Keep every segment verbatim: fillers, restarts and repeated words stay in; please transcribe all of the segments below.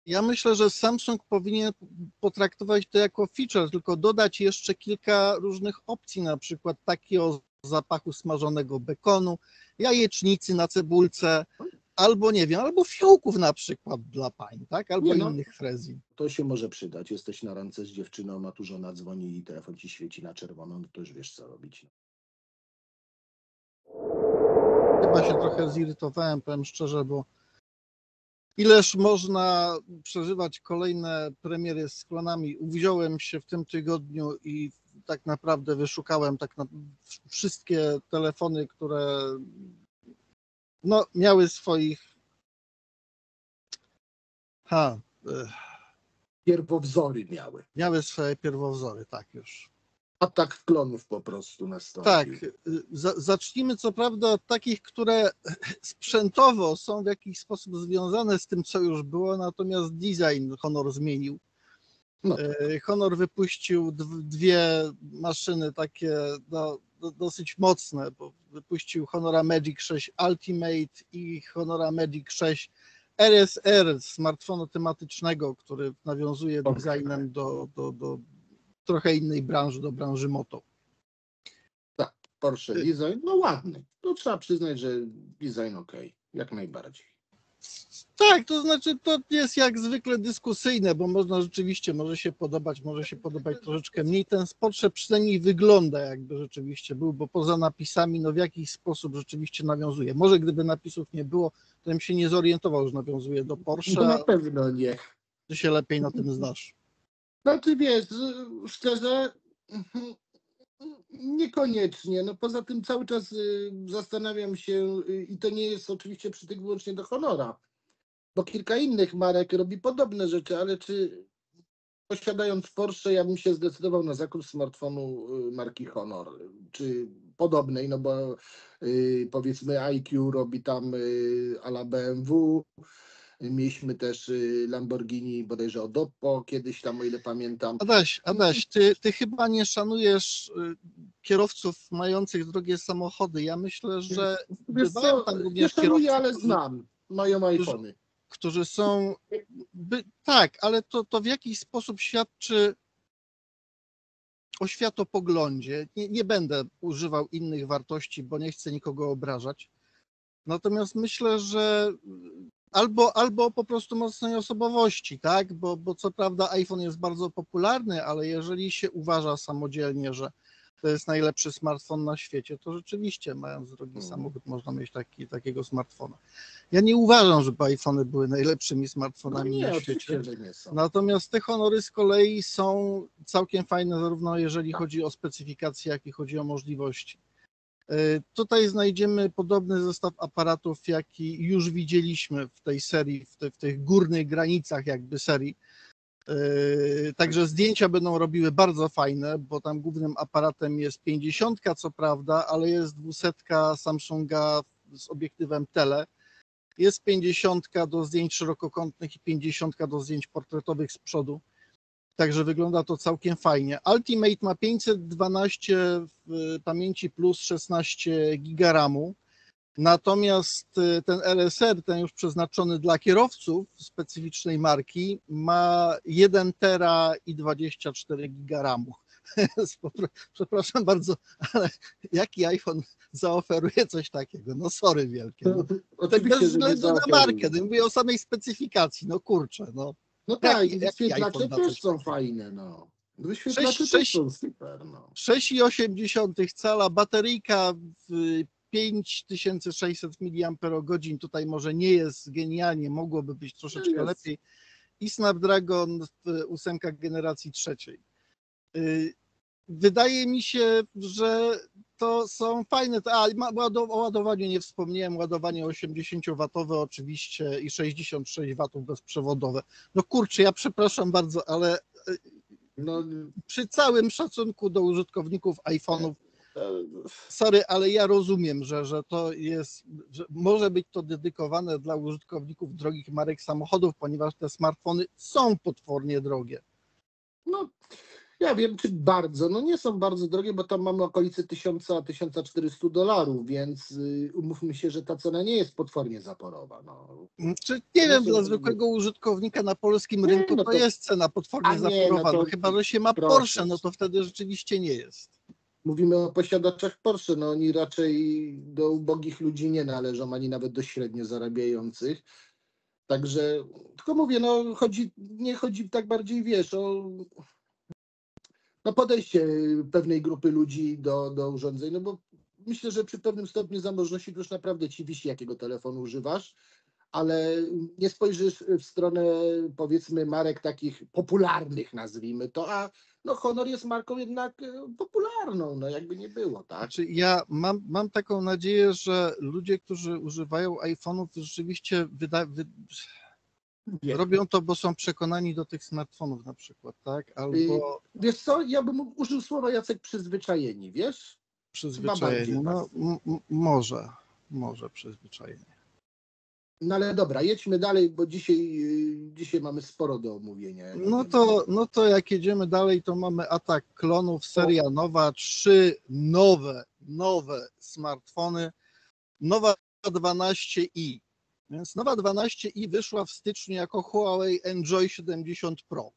Ja myślę, że Samsung powinien potraktować to jako feature, tylko dodać jeszcze kilka różnych opcji, na przykład takie o zapachu smażonego bekonu, jajecznicy na cebulce, albo nie wiem, albo fiołków na przykład dla pań, tak? Albo Nie, no. innych frezji. To się może przydać. Jesteś na randce z dziewczyną, a tu żona dzwoni i telefon ci świeci na czerwono, no to już wiesz, co robić. Chyba się trochę zirytowałem, powiem szczerze, bo ileż można przeżywać kolejne premiery z klonami. Uwziąłem się w tym tygodniu i tak naprawdę wyszukałem tak na wszystkie telefony, które no, miały swoich ha, Pierwowzory miały. miały swoje pierwowzory, tak już. Atak klonów po prostu nastąpił. Tak, za, zacznijmy co prawda od takich, które sprzętowo są w jakiś sposób związane z tym, co już było, natomiast design Honor zmienił. No tak. Honor wypuścił dwie maszyny takie no, dosyć mocne, bo wypuścił Honora Magic sześć Ultimate i Honora Magic sześć R S R, smartfonu tematycznego, który nawiązuje designem do, do, do trochę innej branży, do branży moto. Tak, Porsche design, no ładny. To trzeba przyznać, że design ok, jak najbardziej. Tak, to znaczy to jest jak zwykle dyskusyjne, bo można rzeczywiście, może się podobać, może się podobać troszeczkę mniej. Ten Porsche przynajmniej wygląda jakby rzeczywiście był, bo poza napisami no w jakiś sposób rzeczywiście nawiązuje. Może gdyby napisów nie było, to bym się nie zorientował, że nawiązuje do Porsche. No na pewno nie. Ty się lepiej na tym znasz. No ty wiesz, szczerze, niekoniecznie. No poza tym cały czas zastanawiam się i to nie jest oczywiście przytyk wyłącznie do Honora, bo kilka innych marek robi podobne rzeczy, ale czy posiadając Porsche, ja bym się zdecydował na zakup smartfonu marki Honor, czy podobnej, no bo yy, powiedzmy I Q robi tam yy, a la B M W, mieliśmy też yy, Lamborghini bodajże od Oppo, kiedyś tam, o ile pamiętam. Adaś, Adaś, ty, ty chyba nie szanujesz kierowców mających drogie samochody. Ja myślę, że bywają tam również nie szanuję, kierowcy, ale którzy, znam, mają iPhony. którzy są, by, tak, ale to, to w jakiś sposób świadczy o światopoglądzie. Nie, nie będę używał innych wartości, bo nie chcę nikogo obrażać. Natomiast myślę, że albo, albo po prostu mocnej osobowości, tak? Bo, bo co prawda iPhone jest bardzo popularny, ale jeżeli się uważa samodzielnie, że to jest najlepszy smartfon na świecie, to rzeczywiście, mając drogi samochód, można mieć taki, takiego smartfona. Ja nie uważam, żeby iPhony były najlepszymi smartfonami no nie, na świecie. Że nie są. Natomiast te Honory z kolei są całkiem fajne, zarówno jeżeli chodzi o specyfikacje, jak i chodzi o możliwości. Tutaj znajdziemy podobny zestaw aparatów, jaki już widzieliśmy w tej serii, w, te, w tych górnych granicach jakby serii. Także zdjęcia będą robiły bardzo fajne, bo tam głównym aparatem jest pięćdziesiątka, co prawda, ale jest dwusetka Samsunga z obiektywem tele. Jest pięćdziesiątka do zdjęć szerokokątnych i pięćdziesiątka do zdjęć portretowych z przodu. Także wygląda to całkiem fajnie. Ultimate ma pięćset dwanaście w pamięci plus szesnaście giga ramu. Natomiast ten R S R, ten już przeznaczony dla kierowców specyficznej marki, ma jeden tera i dwadzieścia cztery giga ramu. Przepraszam bardzo, ale jaki iPhone zaoferuje coś takiego? No sorry wielkie. No. Tak bez względu na markę, no mówię o samej specyfikacji, no kurczę, no. No tak, i wyświetlacze też są fajne, no. Wyświetlacze też są super, no. sześć i osiem cala, bateryjka w pięć tysięcy sześćset miliamperogodzin, tutaj może nie jest genialnie, mogłoby być troszeczkę no lepiej. I Snapdragon ósemka generacji trzeciej. Wydaje mi się, że to są fajne, a o ładowaniu nie wspomniałem, ładowanie osiemdziesięciowatowe oczywiście i sześćdziesiąt sześć watów bezprzewodowe. No kurczę, ja przepraszam bardzo, ale no, przy całym szacunku do użytkowników iPhone'ów, sorry, ale ja rozumiem, że, że to jest, że może być to dedykowane dla użytkowników drogich marek samochodów, ponieważ te smartfony są potwornie drogie. No. Ja wiem, czy bardzo. No nie są bardzo drogie, bo tam mamy okolice tysiąc do tysiąca czterystu dolarów, więc y, umówmy się, że ta cena nie jest potwornie zaporowa. No. Czy nie To nie wiem, są, dla zwykłego użytkownika na polskim nie, rynku no to to, jest cena a potwornie nie, no zaporowa, no to chyba, że się ma proszę. Porsche, no to wtedy rzeczywiście nie jest. Mówimy o posiadaczach Porsche, no oni raczej do ubogich ludzi nie należą, ani nawet do średnio zarabiających. Także, tylko mówię, no chodzi, nie chodzi tak bardziej, wiesz, o no podejście pewnej grupy ludzi do, do urządzeń, no bo myślę, że przy pewnym stopniu zamożności to już naprawdę ci wisi, jakiego telefonu używasz, ale nie spojrzysz w stronę, powiedzmy, marek takich popularnych, nazwijmy to, a no Honor jest marką jednak e, popularną, no jakby nie było, tak? Znaczy ja mam, mam taką nadzieję, że ludzie, którzy używają iPhone'ów rzeczywiście wyda, wy, Nie. robią to, bo są przekonani do tych smartfonów na przykład, tak? Albo Wiesz co, ja bym użył słowa, Jacek, przyzwyczajeni, wiesz? Chyba bardziej przyzwyczajeni. No pas. m, m- może, może przyzwyczajeni. No ale dobra, jedźmy dalej, bo dzisiaj, y, dzisiaj mamy sporo do omówienia. Ja nie No wiem. to, no to jak jedziemy dalej, to mamy atak klonów, O, seria nowa, trzy nowe, nowe smartfony. Nowa dwanaście i. Więc nowa dwanaście i wyszła w styczniu jako Huawei Enjoy siedemdziesiąt Pro.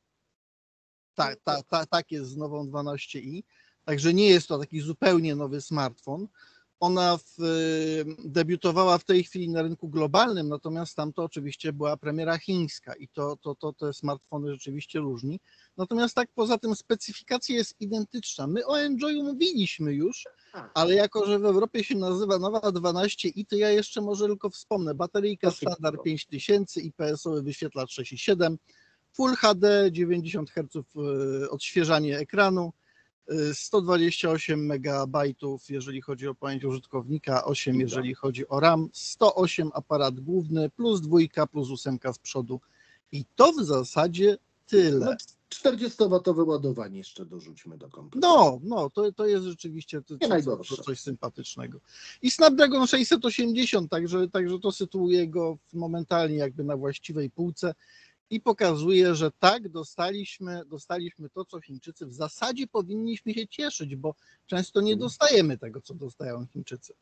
Tak, ta, ta, tak jest z nową dwanaście i. Także nie jest to taki zupełnie nowy smartfon. Ona w, debiutowała w tej chwili na rynku globalnym, natomiast tam to oczywiście była premiera chińska i to, to, to te smartfony rzeczywiście różni. Natomiast tak poza tym specyfikacja jest identyczna. My o Enjoyu mówiliśmy już, tak, ale jako, że w Europie się nazywa nowa dwanaście i, to ja jeszcze może tylko wspomnę. Bateryjka to standard szybko. pięć tysięcy, I P S-owy wyświetlacz sześć i siedem, Full H D, dziewięćdziesiąt herców odświeżanie ekranu, sto dwadzieścia osiem megabajtów, jeżeli chodzi o pamięć użytkownika, osiem jeżeli chodzi o RAM, sto osiem aparat główny, plus dwójka, plus ósemka z przodu. I to w zasadzie tyle. No czterdziestowatowe ładowanie jeszcze dorzućmy do kompletów. No, no, to, to jest rzeczywiście to, Nie to, najgorsze. to coś sympatycznego. I Snapdragon sześćset osiemdziesiąt, także, także to sytuuje go momentalnie jakby na właściwej półce i pokazuje, że tak, dostaliśmy, dostaliśmy to, co Chińczycy w zasadzie powinniśmy się cieszyć, bo często nie dostajemy tego, co dostają Chińczycy.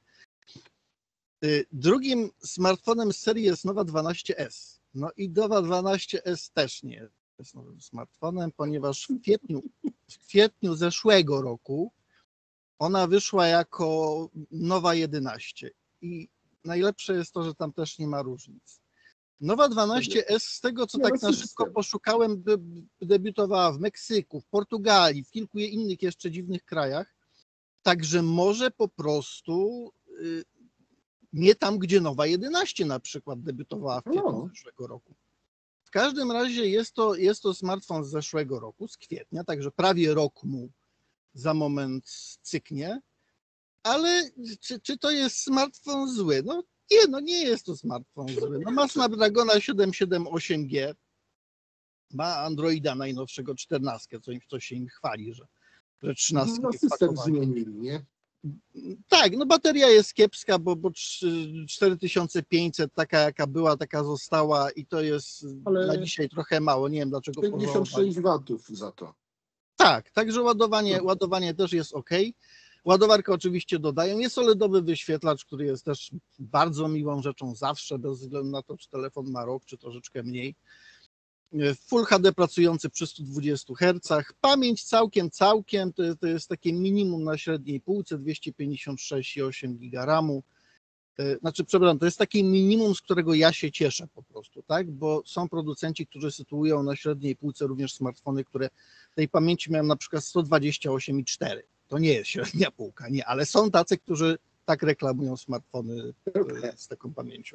Drugim smartfonem z serii jest nowa dwanaście S. No i nowa dwanaście S też nie jest nowym smartfonem, ponieważ w kwietniu, w kwietniu zeszłego roku ona wyszła jako nowa jedenaście i najlepsze jest to, że tam też nie ma różnic. Nowa dwanaście S, z tego co tak na szybko poszukałem, debiutowała w Meksyku, w Portugalii, w kilku innych jeszcze dziwnych krajach, także może po prostu nie tam, gdzie nowa jedenaście na przykład debiutowała w kwietniu No. zeszłego roku. W każdym razie jest to, jest to smartfon z zeszłego roku, z kwietnia, także prawie rok mu za moment cyknie, ale czy, czy to jest smartfon zły? No nie, no nie jest to smartfon zły. No ma Snapdragona siedemset siedemdziesiąt osiem G, ma Androida najnowszego czternastkę, co, co się im chwali, że, że trzynastkę No system zmienili, nie? Tak, no bateria jest kiepska, bo, bo cztery tysiące pięćset, taka jaka była, taka została i to jest ale na dzisiaj trochę mało, nie wiem dlaczego pięćdziesiąt sześć watów za to. Tak, także ładowanie, ładowanie też jest ok. Ładowarkę oczywiście dodają. Jest OLEDowy wyświetlacz, który jest też bardzo miłą rzeczą zawsze, bez względu na to, czy telefon ma rok, czy troszeczkę mniej. Full H D pracujący przy stu dwudziestu hercach. Pamięć całkiem, całkiem, to jest, to jest takie minimum na średniej półce, dwieście pięćdziesiąt sześć i osiem giga ramu. Znaczy, przepraszam, to jest takie minimum, z którego ja się cieszę po prostu, tak? Bo są producenci, którzy sytuują na średniej półce również smartfony, które tej pamięci mają na przykład sto dwadzieścia osiem i cztery. To nie jest średnia półka, nie, ale są tacy, którzy tak reklamują smartfony z taką pamięcią.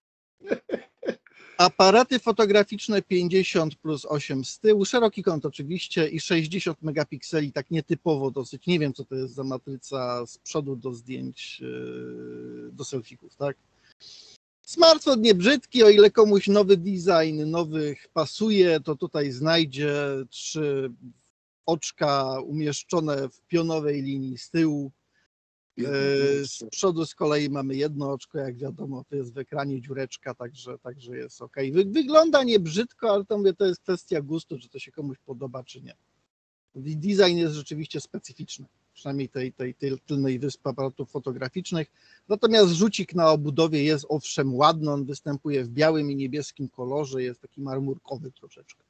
Aparaty fotograficzne pięćdziesiąt plus osiem z tyłu, szeroki kąt oczywiście i sześćdziesiąt megapikseli, tak nietypowo dosyć. Nie wiem, co to jest za matryca z przodu do zdjęć, do selfików, tak? Smartfon nie brzydki, o ile komuś nowy design, nowych pasuje, to tutaj znajdzie trzy oczka umieszczone w pionowej linii z tyłu. Z przodu z kolei mamy jedno oczko, jak wiadomo, to jest w ekranie dziureczka, także, także jest ok. Wygląda nie brzydko, ale to mówię, to jest kwestia gustu, czy to się komuś podoba, czy nie. Design jest rzeczywiście specyficzny, przynajmniej tej, tej, tej tylnej wyspy aparatów fotograficznych. Natomiast rzucik na obudowie jest owszem ładny, on występuje w białym i niebieskim kolorze, jest taki marmurkowy troszeczkę.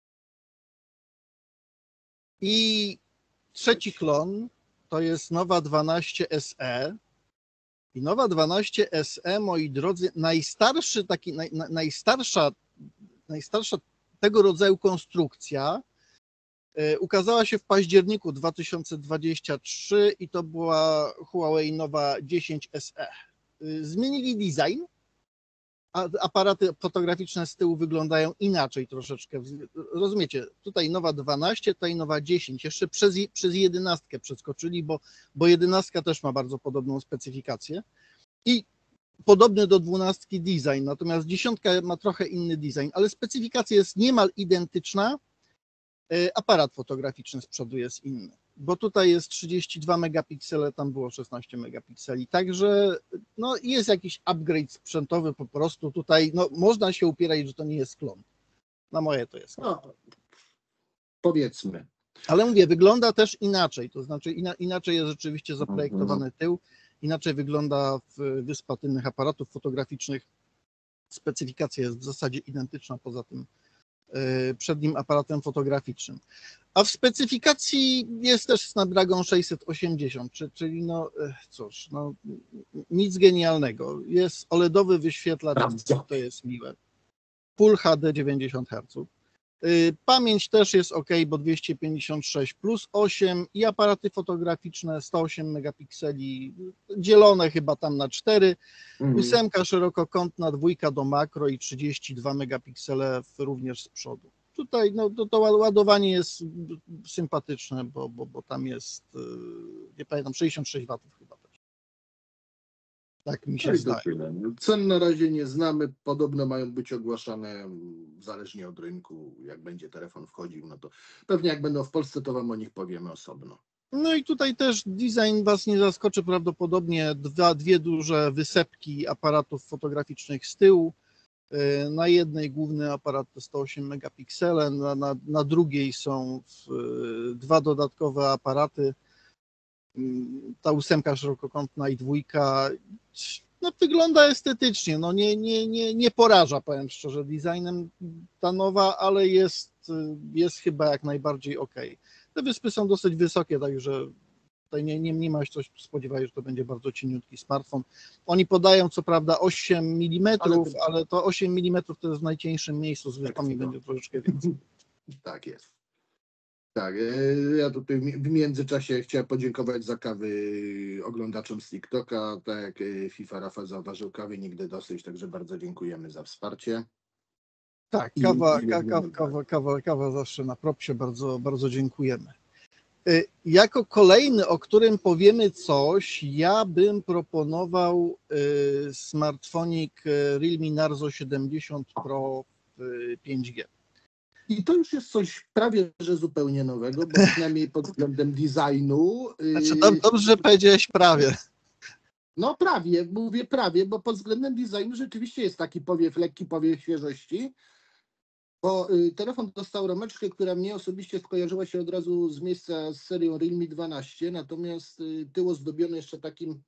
I trzeci klon to jest Nova dwanaście S E. I Nova dwanaście S E, moi drodzy, najstarszy taki, naj, najstarsza, najstarsza tego rodzaju konstrukcja ukazała się w październiku dwa tysiące dwudziestym trzecim i to była Huawei Nova dziesięć S E. Zmienili design, a aparaty fotograficzne z tyłu wyglądają inaczej troszeczkę. Rozumiecie, tutaj Nova dwanaście, tutaj Nova dziesięć. Jeszcze przez, przez jedenastkę przeskoczyli, bo, bo jedenastka też ma bardzo podobną specyfikację. I podobny do dwunastki design, natomiast dziesiątka ma trochę inny design, ale specyfikacja jest niemal identyczna. Aparat fotograficzny z przodu jest inny, bo tutaj jest trzydzieści dwa megapiksele, tam było szesnaście megapikseli, także no, jest jakiś upgrade sprzętowy po prostu tutaj, no, można się upierać, że to nie jest klon. Na moje to jest klon. No, powiedzmy. Ale mówię, wygląda też inaczej, to znaczy inaczej jest rzeczywiście zaprojektowany tył, inaczej wygląda wyspa tylnych aparatów fotograficznych, specyfikacja jest w zasadzie identyczna, poza tym przednim aparatem fotograficznym. A w specyfikacji jest też Snapdragon sześćset osiemdziesiąt, czyli no cóż, no nic genialnego. Jest OLEDowy wyświetlacz, to jest miłe. Full H D dziewięćdziesiąt herców. Pamięć też jest ok, bo dwieście pięćdziesiąt sześć plus osiem i aparaty fotograficzne sto osiem megapikseli, dzielone chyba tam na cztery, mm. ósemka szerokokątna, dwójka do makro i trzydzieści dwa megapiksele również z przodu. Tutaj no, to, to ładowanie jest sympatyczne, bo, bo, bo tam jest, nie pamiętam, sześćdziesiąt sześć watów chyba. Tak mi się zdaje. Cen na razie nie znamy, podobno mają być ogłaszane zależnie od rynku, jak będzie telefon wchodził, no to pewnie jak będą w Polsce, to wam o nich powiemy osobno. No i tutaj też design was nie zaskoczy, prawdopodobnie dwa, dwie duże wysepki aparatów fotograficznych z tyłu. Na jednej główny aparat to sto osiem megapiksele, na, na, na drugiej są dwa dodatkowe aparaty. Ta ósemka szerokokątna i dwójka, no wygląda estetycznie, no nie, nie, nie, nie poraża, powiem szczerze, designem ta nowa, ale jest, jest chyba jak najbardziej ok. Te wyspy są dosyć wysokie, także tutaj nie, nie, nie ma się coś spodziewać, że to będzie bardzo cieniutki smartfon. Oni podają co prawda osiem milimetrów, ale, ale to osiem milimetrów to jest w najcieńszym miejscu, z wyspami tak, będzie troszeczkę więcej. Tak jest. Tak, ja tutaj w międzyczasie chciałem podziękować za kawy oglądaczom z TikToka. Tak jak FIFA Rafa zauważył, kawy nigdy dosyć, także bardzo dziękujemy za wsparcie. Tak, kawa, kawa, kawa, kawa, kawa zawsze na propsie, bardzo, bardzo dziękujemy. Jako kolejny, o którym powiemy coś, ja bym proponował smartfonik Realme Narzo siedemdziesiąt Pro pięć G. I to już jest coś prawie że zupełnie nowego, bo przynajmniej pod względem designu. Znaczy, dobrze, że powiedziałeś prawie. No prawie, mówię prawie, bo pod względem designu rzeczywiście jest taki powiew, lekki powiew świeżości. Bo telefon dostał rameczkę, która mnie osobiście skojarzyła się od razu z miejsca z serią Realme dwanaście, natomiast tył ozdobiony jeszcze takim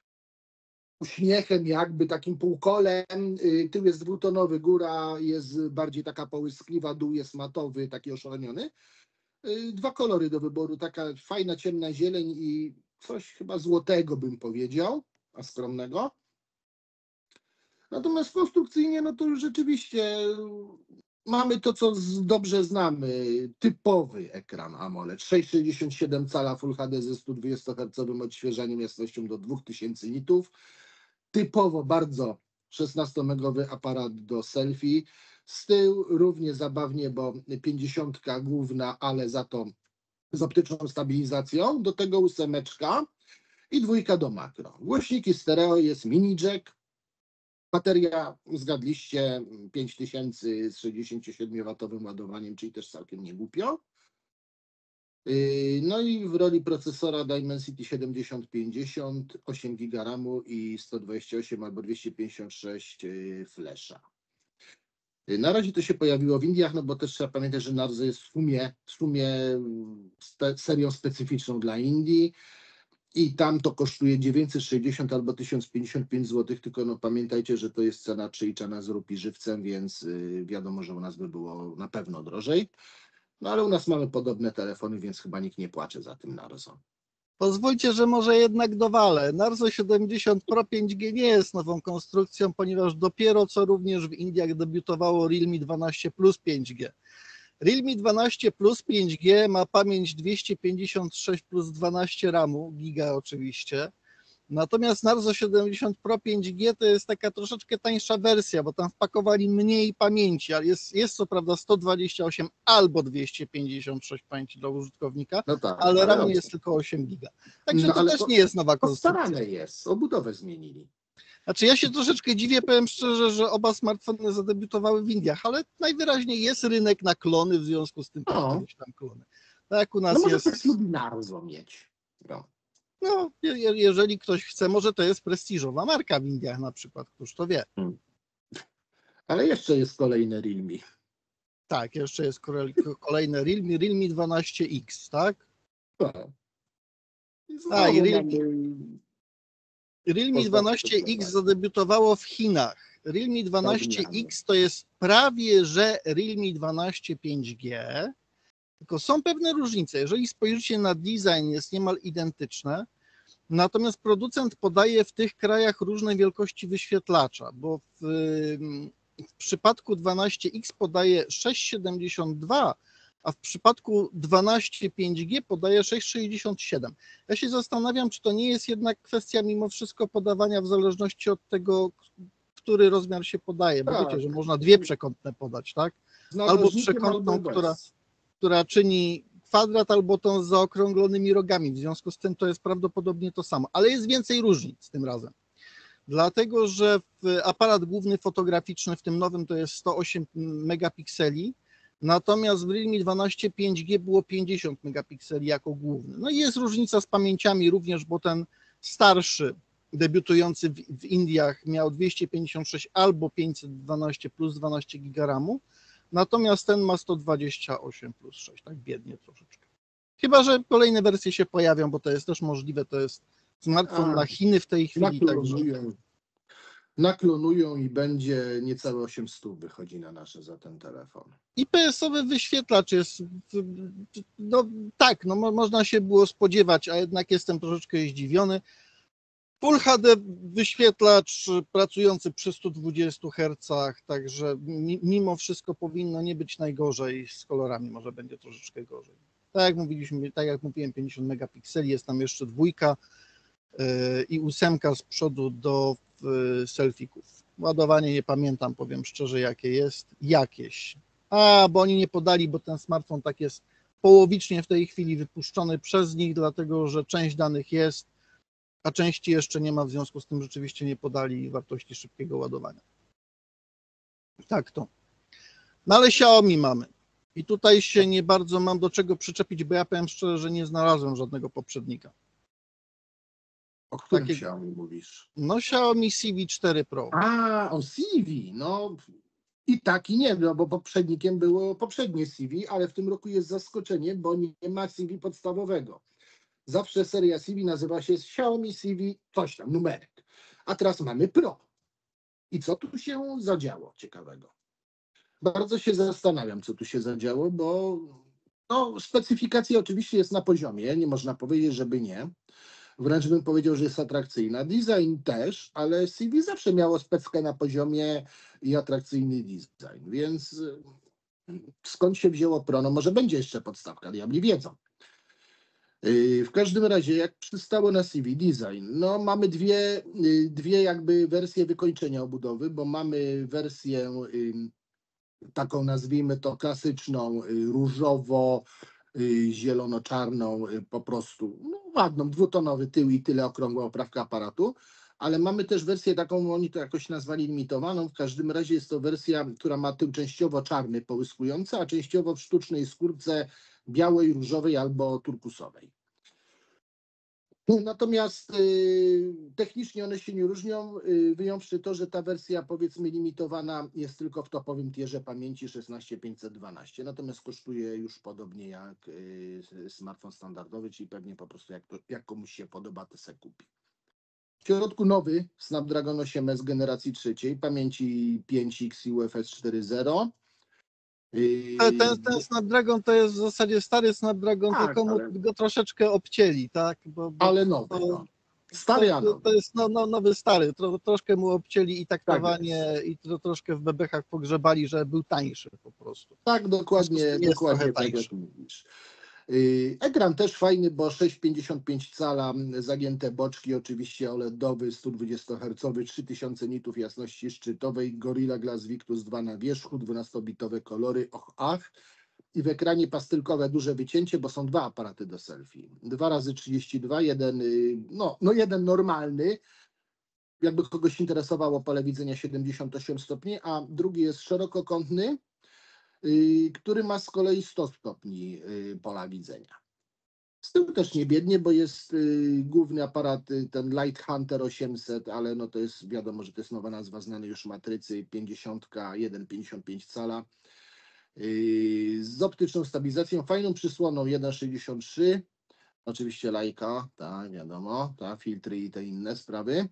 uśmiechem, jakby takim półkolem. Tył jest dwutonowy, góra jest bardziej taka połyskliwa, dół jest matowy, taki oszaleniony. Dwa kolory do wyboru, taka fajna ciemna zieleń i coś chyba złotego bym powiedział, a skromnego. Natomiast konstrukcyjnie, no to już rzeczywiście mamy to, co dobrze znamy, typowy ekran AMOLED, sześć przecinek sześćdziesiąt siedem cala Full H D ze sto dwudziestohercowym odświeżaniem jasnością do dwa tysiące nitów. Typowo bardzo szesnastomegowy aparat do selfie. Z tyłu równie zabawnie, bo pięćdziesiątka główna, ale za to z optyczną stabilizacją. Do tego ósemeczka i dwójka do makro. Głośniki stereo, jest mini jack. Bateria, zgadliście, pięć tysięcy z sześćdziesięciosiedmiowatowym ładowaniem, czyli też całkiem nie głupio. No i w roli procesora Dimensity siedemdziesiąt pięćdziesiąt, osiem giga ramu i sto dwadzieścia osiem albo dwieście pięćdziesiąt sześć flasha. Na razie to się pojawiło w Indiach, no bo też trzeba pamiętać, że Narzo jest w sumie, w sumie spe, serią specyficzną dla Indii i tam to kosztuje dziewięćset sześćdziesiąt albo tysiąc pięćdziesiąt pięć złotych, tylko no pamiętajcie, że to jest cena przeliczana z rupii żywcem, więc yy, wiadomo, że u nas by było na pewno drożej. No ale u nas mamy podobne telefony, więc chyba nikt nie płacze za tym Narzo. Pozwólcie, że może jednak dowalę. Narzo siedemdziesiąt Pro pięć G nie jest nową konstrukcją, ponieważ dopiero co również w Indiach debiutowało Realme dwanaście Plus pięć G. Realme dwanaście Plus pięć G ma pamięć dwieście pięćdziesiąt sześć plus dwanaście ramu, giga oczywiście. Natomiast Narzo siedemdziesiąt Pro pięć G to jest taka troszeczkę tańsza wersja, bo tam wpakowali mniej pamięci, ale jest, jest co prawda sto dwadzieścia osiem albo dwieście pięćdziesiąt sześć pamięci dla użytkownika, No tak, ale ale RAM jest tylko osiem giga. Także no, to ale też to nie jest nowa konstrukcja. postarane jest, obudowę zmienili. Znaczy ja się troszeczkę dziwię, powiem szczerze, że oba smartfony zadebiutowały w Indiach, ale najwyraźniej jest rynek na klony, w związku z tym No. kiedyś tam klony. Tak jak u nas No może jest... ktoś lubi Narzo mieć. No. No, je, jeżeli ktoś chce, może to jest prestiżowa marka w Indiach na przykład, któż to wie. Hmm. Ale jeszcze jest kolejne Realme. Tak, jeszcze jest kolejne Realme, Realme dwanaście X, tak? Tak. A, i Realme, Realme dwanaście X zadebiutowało w Chinach. Realme dwanaście X to jest prawie że Realme dwanaście pięć G, tylko są pewne różnice. Jeżeli spojrzycie na design, jest niemal identyczne, natomiast producent podaje w tych krajach różne wielkości wyświetlacza, bo w, w przypadku dwanaście X podaje sześć przecinek siedemdziesiąt dwa, a w przypadku dwanaście pięć G podaje sześć przecinek sześćdziesiąt siedem. Ja się zastanawiam, czy to nie jest jednak kwestia mimo wszystko podawania w zależności od tego, który rozmiar się podaje, bo tak. Wiecie, że można dwie przekątne podać, tak? Albo przekątną, albo która, która czyni kwadrat, albo tą z zaokrąglonymi rogami. W związku z tym to jest prawdopodobnie to samo, ale jest więcej różnic tym razem. Dlatego, że aparat główny fotograficzny w tym nowym to jest sto osiem megapikseli, natomiast w Realme dwanaście pięć G było pięćdziesiąt megapikseli jako główny. No i jest różnica z pamięciami również, bo ten starszy, debiutujący w, w Indiach, miał dwieście pięćdziesiąt sześć albo pięćset dwanaście plus dwanaście giga ramu, natomiast ten ma sto dwadzieścia osiem plus sześć, tak biednie troszeczkę. Chyba że kolejne wersje się pojawią, bo to jest też możliwe, to jest smartfon A, na Chiny w tej chwili. Naklonują, także... naklonują i będzie niecałe osiemset wychodzi na nasze za ten telefon. I P S-owy wyświetlacz jest, no tak, no można się było spodziewać, a jednak jestem troszeczkę zdziwiony. Full H D wyświetlacz pracujący przy stu dwudziestu hercach, także mimo wszystko powinno nie być najgorzej, z kolorami może będzie troszeczkę gorzej. Tak jak mówiliśmy, tak jak mówiłem, pięćdziesiąt megapikseli, jest tam jeszcze dwójka yy, i ósemka z przodu do yy, selfików. Ładowanie nie pamiętam, powiem szczerze, jakie jest, jakieś. A, bo oni nie podali, bo ten smartfon tak jest połowicznie w tej chwili wypuszczony przez nich, dlatego że część danych jest, a części jeszcze nie ma, w związku z tym rzeczywiście nie podali wartości szybkiego ładowania. Tak to. No ale Xiaomi mamy. I tutaj się nie bardzo mam do czego przyczepić, bo ja powiem szczerze, że nie znalazłem żadnego poprzednika. O którym Takie... Xiaomi mówisz? No Xiaomi C V cztery Pro. A, o C V, no i tak i nie, no bo poprzednikiem było poprzednie C V, ale w tym roku jest zaskoczenie, bo nie ma C V podstawowego. Zawsze seria C V nazywa się Xiaomi C V coś tam, numerek. A teraz mamy Pro. I co tu się zadziało ciekawego? Bardzo się zastanawiam, co tu się zadziało, bo no, specyfikacja oczywiście jest na poziomie, nie można powiedzieć, żeby nie. Wręcz bym powiedział, że jest atrakcyjna. Design też, ale C V zawsze miało speckę na poziomie i atrakcyjny design, więc skąd się wzięło Pro? No może będzie jeszcze podstawka, diabli wiedzą. W każdym razie, jak przystało na C V, design, no mamy dwie, dwie jakby wersje wykończenia obudowy, bo mamy wersję taką, nazwijmy to klasyczną, różowo, zielono-czarną, po prostu no, ładną, dwutonowy tył i tyle okrągła oprawka aparatu, ale mamy też wersję taką, oni to jakoś nazwali limitowaną, w każdym razie jest to wersja, która ma tył częściowo czarny, połyskujący, a częściowo w sztucznej skórce białej, różowej albo turkusowej. Natomiast y, technicznie one się nie różnią, y, wyjąwszy to, że ta wersja, powiedzmy, limitowana jest tylko w topowym tierze pamięci szesnaście pięćset dwanaście, natomiast kosztuje już podobnie jak y, smartfon standardowy, czyli pewnie po prostu jak, to, jak komuś się podoba, to se kupi. W środku nowy Snapdragon osiem S generacji trzeciej, pamięci pięć X i U F S cztery zero. Ten, ten, ten Snapdragon to jest w zasadzie stary Snapdragon, Tak, tylko mu ale, go troszeczkę obcięli, tak? Bo, bo ale nowy, to, no. Stary, a to, nowy. to jest no, no, nowy stary, Tro, troszkę mu obcięli i Tak taktowanie jest. i to, troszkę w bebechach pogrzebali, że był tańszy po prostu. Tak, W związku z dokładnie, tym jest trochę dokładnie tak jak tańszy. mówisz. Yy, Ekran też fajny, bo sześć przecinek pięćdziesiąt pięć cala, zagięte boczki, oczywiście O L E D-owy, sto dwadzieścia herców, trzy tysiące nitów jasności szczytowej, Gorilla Glass Victus dwa na wierzchu, dwunastobitowe kolory, och, ach. I w ekranie pastylkowe duże wycięcie, bo są dwa aparaty do selfie. dwa razy trzydzieści dwa, jeden, yy, no, no jeden normalny, jakby kogoś interesowało pole widzenia siedemdziesiąt osiem stopni, a drugi jest szerokokątny, yy, który ma z kolei sto stopni yy, pola widzenia. Z tym też nie biednie, bo jest yy, główny aparat, yy, ten Light Hunter osiemset, ale no to jest wiadomo, że to jest nowa nazwa znanej już matrycy, pięćdziesiąt jeden przecinek pięćdziesiąt pięć cala, yy, z optyczną stabilizacją, fajną przysłoną jeden przecinek sześćdziesiąt trzy, oczywiście Leica, tak wiadomo, ta filtry i te inne sprawy.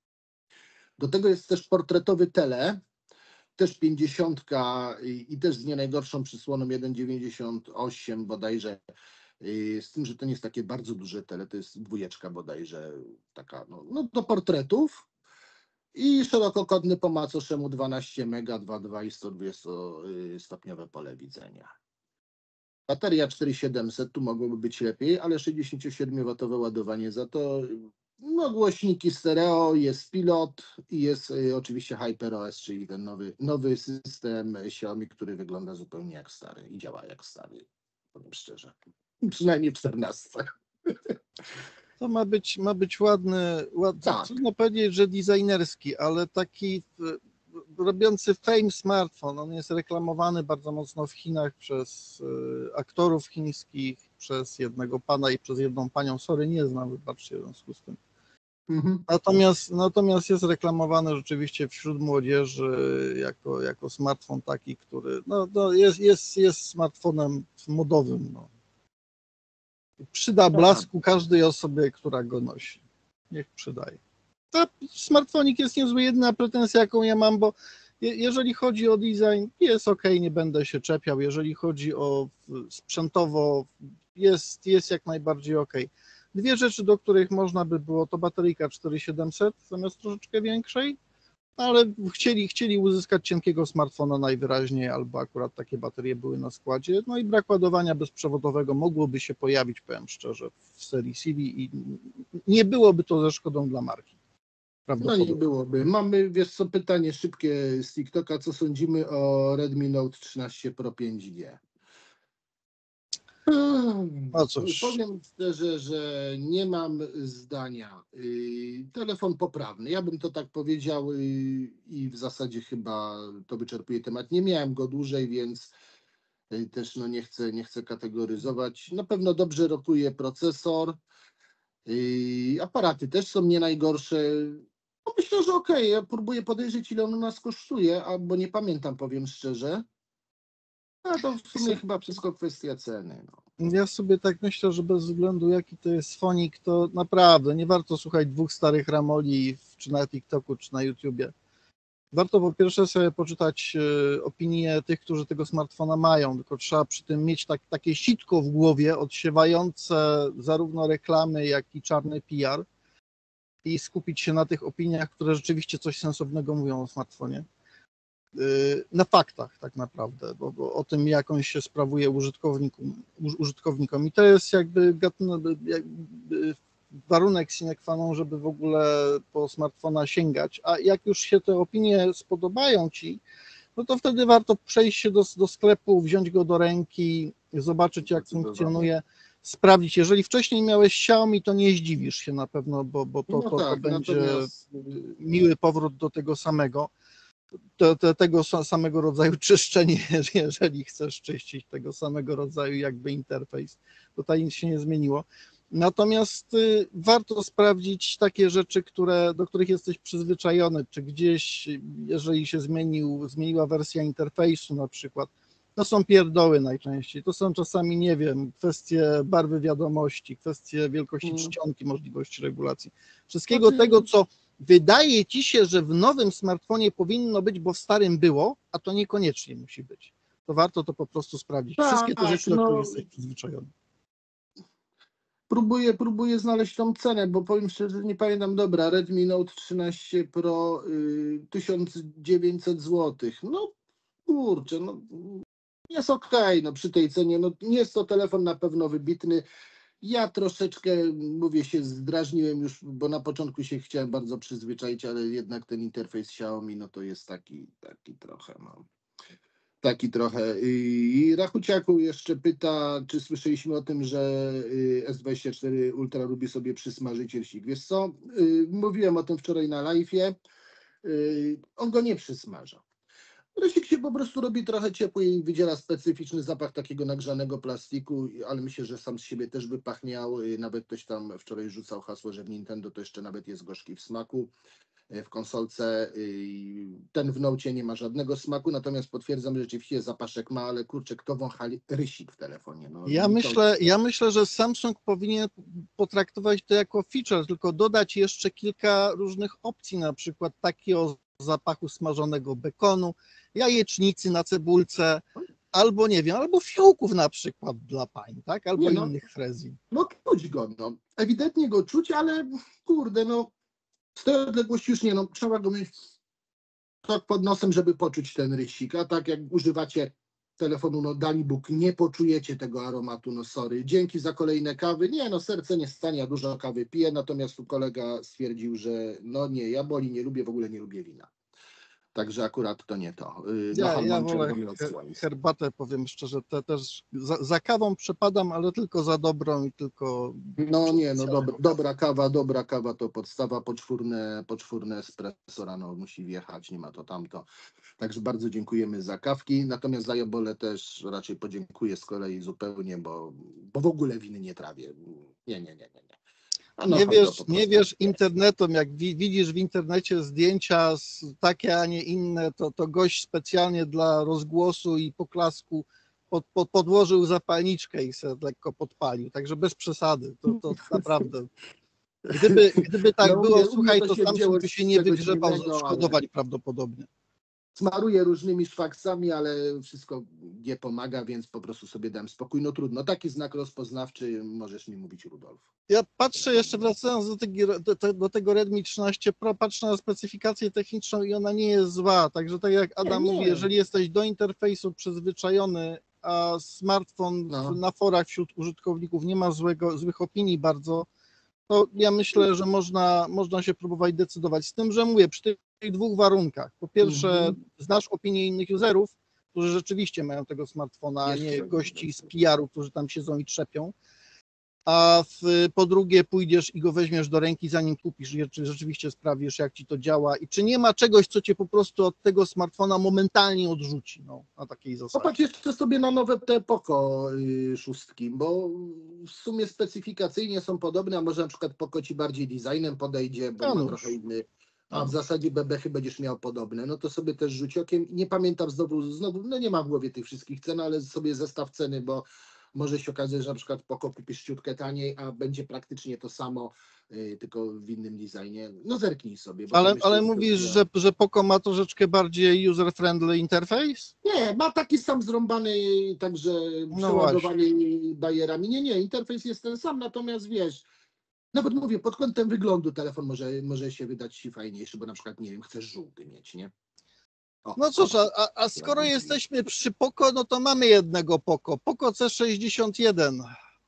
Do tego jest też portretowy tele, też pięćdziesiątka i, i też z nie najgorszą przysłoną jeden przecinek dziewięćdziesiąt osiem bodajże, yy, z tym, że to nie jest takie bardzo duże tele, to jest dwójeczka bodajże, taka no, no do portretów i szerokokątny po macoszemu dwanaście mega, dwa przecinek dwa i sto dwadzieścia stopniowe pole widzenia. Bateria cztery tysiące siedemset, tu mogłoby być lepiej, ale sześćdziesięciosiedmiowatowe ładowanie za to. No, głośniki stereo, jest pilot i jest y, oczywiście HyperOS, czyli ten nowy, nowy system Xiaomi, który wygląda zupełnie jak stary i działa jak stary, powiem szczerze. Przynajmniej w czternastce. To ma być, ma być ładny, ładny, Tak. trudno powiedzieć, że designerski, ale taki w, robiący fame smartfon. On jest reklamowany bardzo mocno w Chinach przez y, aktorów chińskich, przez jednego pana i przez jedną panią. Sorry, nie znam, wybaczcie w związku z tym. Mhm. Natomiast, natomiast jest reklamowany rzeczywiście wśród młodzieży jako, jako smartfon taki, który no, no jest, jest, jest smartfonem modowym. No. Przyda blasku każdej osobie, która go nosi. Niech przydaje. A smartfonik jest niezły. Jedyna pretensja, jaką ja mam, bo je, jeżeli chodzi o design, jest ok, nie będę się czepiał. Jeżeli chodzi o sprzętowo, jest, jest jak najbardziej ok. Dwie rzeczy, do których można by było, to bateryjka cztery tysiące siedemset zamiast troszeczkę większej, ale chcieli, chcieli uzyskać cienkiego smartfona najwyraźniej, albo akurat takie baterie były na składzie. No i brak ładowania bezprzewodowego mogłoby się pojawić, powiem szczerze, w serii Civi i nie byłoby to ze szkodą dla marki. No nie byłoby. Mamy, wiesz co, pytanie szybkie z TikToka. Co sądzimy o Redmi Note trzynaście Pro pięć G? No cóż. Powiem szczerze, że nie mam zdania. Telefon poprawny. Ja bym to tak powiedział i w zasadzie chyba to wyczerpuje temat. Nie miałem go dłużej, więc też no nie chcę, nie chcę kategoryzować. Na pewno dobrze rokuje procesor. Aparaty też są nie najgorsze. No myślę, że okej. Okay. Ja próbuję podejrzeć, ile ono nas kosztuje, albo nie pamiętam, powiem szczerze. A to w sumie chyba wszystko kwestia ceny. No. Ja sobie tak myślę, że bez względu jaki to jest fonik, to naprawdę nie warto słuchać dwóch starych ramoli, czy na TikToku, czy na YouTubie. Warto po pierwsze sobie poczytać opinie tych, którzy tego smartfona mają, tylko trzeba przy tym mieć tak, takie sitko w głowie odsiewające zarówno reklamy, jak i czarny P R i skupić się na tych opiniach, które rzeczywiście coś sensownego mówią o smartfonie. Na faktach tak naprawdę, bo, bo o tym, jak on się sprawuje użytkownikom, użytkownikom. I to jest jakby, jakby warunek sine qua non, żeby w ogóle po smartfona sięgać, a jak już się te opinie spodobają Ci, no to wtedy warto przejść się do, do sklepu, wziąć go do ręki, zobaczyć jak funkcjonuje, sprawdzić. Jeżeli wcześniej miałeś Xiaomi, to nie zdziwisz się na pewno, bo, bo to, no to, tak, to będzie natomiast... miły powrót do tego samego. To, to, tego samego rodzaju czyszczenie, jeżeli chcesz czyścić tego samego rodzaju jakby interfejs. Tutaj nic się nie zmieniło. Natomiast y, warto sprawdzić takie rzeczy, które, do których jesteś przyzwyczajony, czy gdzieś, jeżeli się zmienił, zmieniła wersja interfejsu na przykład, to są pierdoły najczęściej. To są czasami, nie wiem, kwestie barwy wiadomości, kwestie wielkości Mm. czcionki, możliwości regulacji. Wszystkiego Znaczy- tego, co wydaje ci się, że w nowym smartfonie powinno być, bo w starym było, a to niekoniecznie musi być. To warto to po prostu sprawdzić. Wszystkie te Tak, rzeczy, do no. których jesteś przyzwyczajony. Próbuję, próbuję znaleźć tą cenę, bo powiem szczerze, nie pamiętam. Dobra, Redmi Note trzynaście Pro y, tysiąc dziewięćset złotych. No kurczę, no jest okej, no przy tej cenie. No nie jest to telefon na pewno wybitny. Ja troszeczkę, mówię, się zdrażniłem już, bo na początku się chciałem bardzo przyzwyczaić, ale jednak ten interfejs Xiaomi, no to jest taki, taki trochę, no. Taki trochę. I Rachuciaku jeszcze pyta, czy słyszeliśmy o tym, że y, S dwadzieścia cztery Ultra lubi sobie przysmażyć jersik. Wiesz co, y, mówiłem o tym wczoraj na live'ie, y, on go nie przysmaża. Rysik się po prostu robi trochę ciepły i wydziela specyficzny zapach takiego nagrzanego plastiku, ale myślę, że sam z siebie też by pachniał. Y, Nawet ktoś tam wczoraj rzucał hasło, że w Nintendo to jeszcze nawet jest gorzki w smaku. W konsolce y, ten w Nocie nie ma żadnego smaku, natomiast potwierdzam, że rzeczywiście zapaszek ma, ale kurczę, kto wącha rysik w telefonie? No, Ja nikogo. myślę, ja myślę, że Samsung powinien potraktować to jako feature, tylko dodać jeszcze kilka różnych opcji, na przykład taki o zapachu smażonego bekonu, jajecznicy na cebulce, albo nie wiem, albo fiołków na przykład dla pań, tak? Albo Nie no. innych frezji. No czuć go, no. Ewidentnie go czuć, ale kurde, no z tej odległości już nie, no trzeba go mieć tak pod nosem, żeby poczuć ten rysik, a tak jak używacie telefonu, no dani Bóg, nie poczujecie tego aromatu, no sorry. Dzięki za kolejne kawy. Nie, no serce nie stanie, ja dużo kawy piję, natomiast tu kolega stwierdził, że no nie, ja boli nie lubię, w ogóle nie lubię wina. Także akurat to nie to. Yy, No, Ja, ja mam wolę czerwony her, odsłońc. herbatę, powiem szczerze, te też za, za kawą przepadam, ale tylko za dobrą i tylko... No nie, no dobra, specjalną. dobra kawa, dobra kawa to podstawa, poczwórne, poczwórne espresso rano musi wjechać, nie ma to tamto. Także bardzo dziękujemy za kawki, natomiast za jabole też raczej podziękuję z kolei zupełnie, bo, bo w ogóle winy nie trawię. Nie, nie, nie, nie. nie. A no, Nie chodź, wiesz, po nie prostu. wiesz internetom, jak wi widzisz w internecie zdjęcia z takie, a nie inne, to, to gość specjalnie dla rozgłosu i poklasku pod, pod, podłożył zapalniczkę i sobie lekko podpalił, także bez przesady, to, to naprawdę. Gdyby, gdyby tak No, u było, mnie, u mnie słuchaj, to to się wzięło Samsung by z się nie czegoś wygrzebał z innego, ale odszkodowań prawdopodobnie. smaruję różnymi szwaksami, ale wszystko nie pomaga, więc po prostu sobie dam spokój. No trudno, taki znak rozpoznawczy, możesz mi mówić, Rudolf. Ja patrzę jeszcze, wracając do tego, do, do tego Redmi trzynaście Pro, patrzę na specyfikację techniczną i ona nie jest zła. Także tak jak Adam Nie, mówi, nie. jeżeli jesteś do interfejsu przyzwyczajony, a smartfon w, No. na forach wśród użytkowników nie ma złego, złych opinii bardzo, to ja myślę, że można, można się próbować decydować. Z tym, że mówię, przy tych dwóch warunkach. Po pierwsze, Mhm. znasz opinię innych userów, którzy rzeczywiście mają tego smartfona, a Jeszcze nie jeden gości z wersji. P R u, którzy tam siedzą i trzepią. A w, po drugie pójdziesz i go weźmiesz do ręki, zanim kupisz, i czy rzeczywiście sprawdzisz, jak ci to działa i czy nie ma czegoś, co cię po prostu od tego smartfona momentalnie odrzuci, no, na takiej zasadzie. Popatrz jeszcze sobie na nowe te Poco y, szóstki, bo w sumie specyfikacyjnie są podobne, a może na przykład Poco ci bardziej designem podejdzie, bo A ma nuż. trochę inny, a A w nuż. zasadzie bebechy będziesz miał podobne, no to sobie też rzuć okiem. Nie pamiętam znowu, znowu, no nie ma w głowie tych wszystkich cen, ale sobie zestaw ceny, bo może się okazać, że na przykład Poco kupisz ciutkę taniej, a będzie praktycznie to samo, y, tylko w innym designie. No zerknij sobie. Bo Ale, to myślę, ale że to mówisz, będzie- że, że Poco ma troszeczkę bardziej user-friendly interfejs? Nie, ma taki sam zrąbany, także No przeładowanie bajerami. Nie, nie, interfejs jest ten sam, natomiast wiesz, nawet mówię, pod kątem wyglądu telefon może, może się wydać ci fajniejszy, bo na przykład, nie wiem, chcesz żółty mieć, nie? O, No cóż, o, a, a skoro jesteśmy przy Poco, no to mamy jednego Poco. Poco C sześćdziesiąt jeden.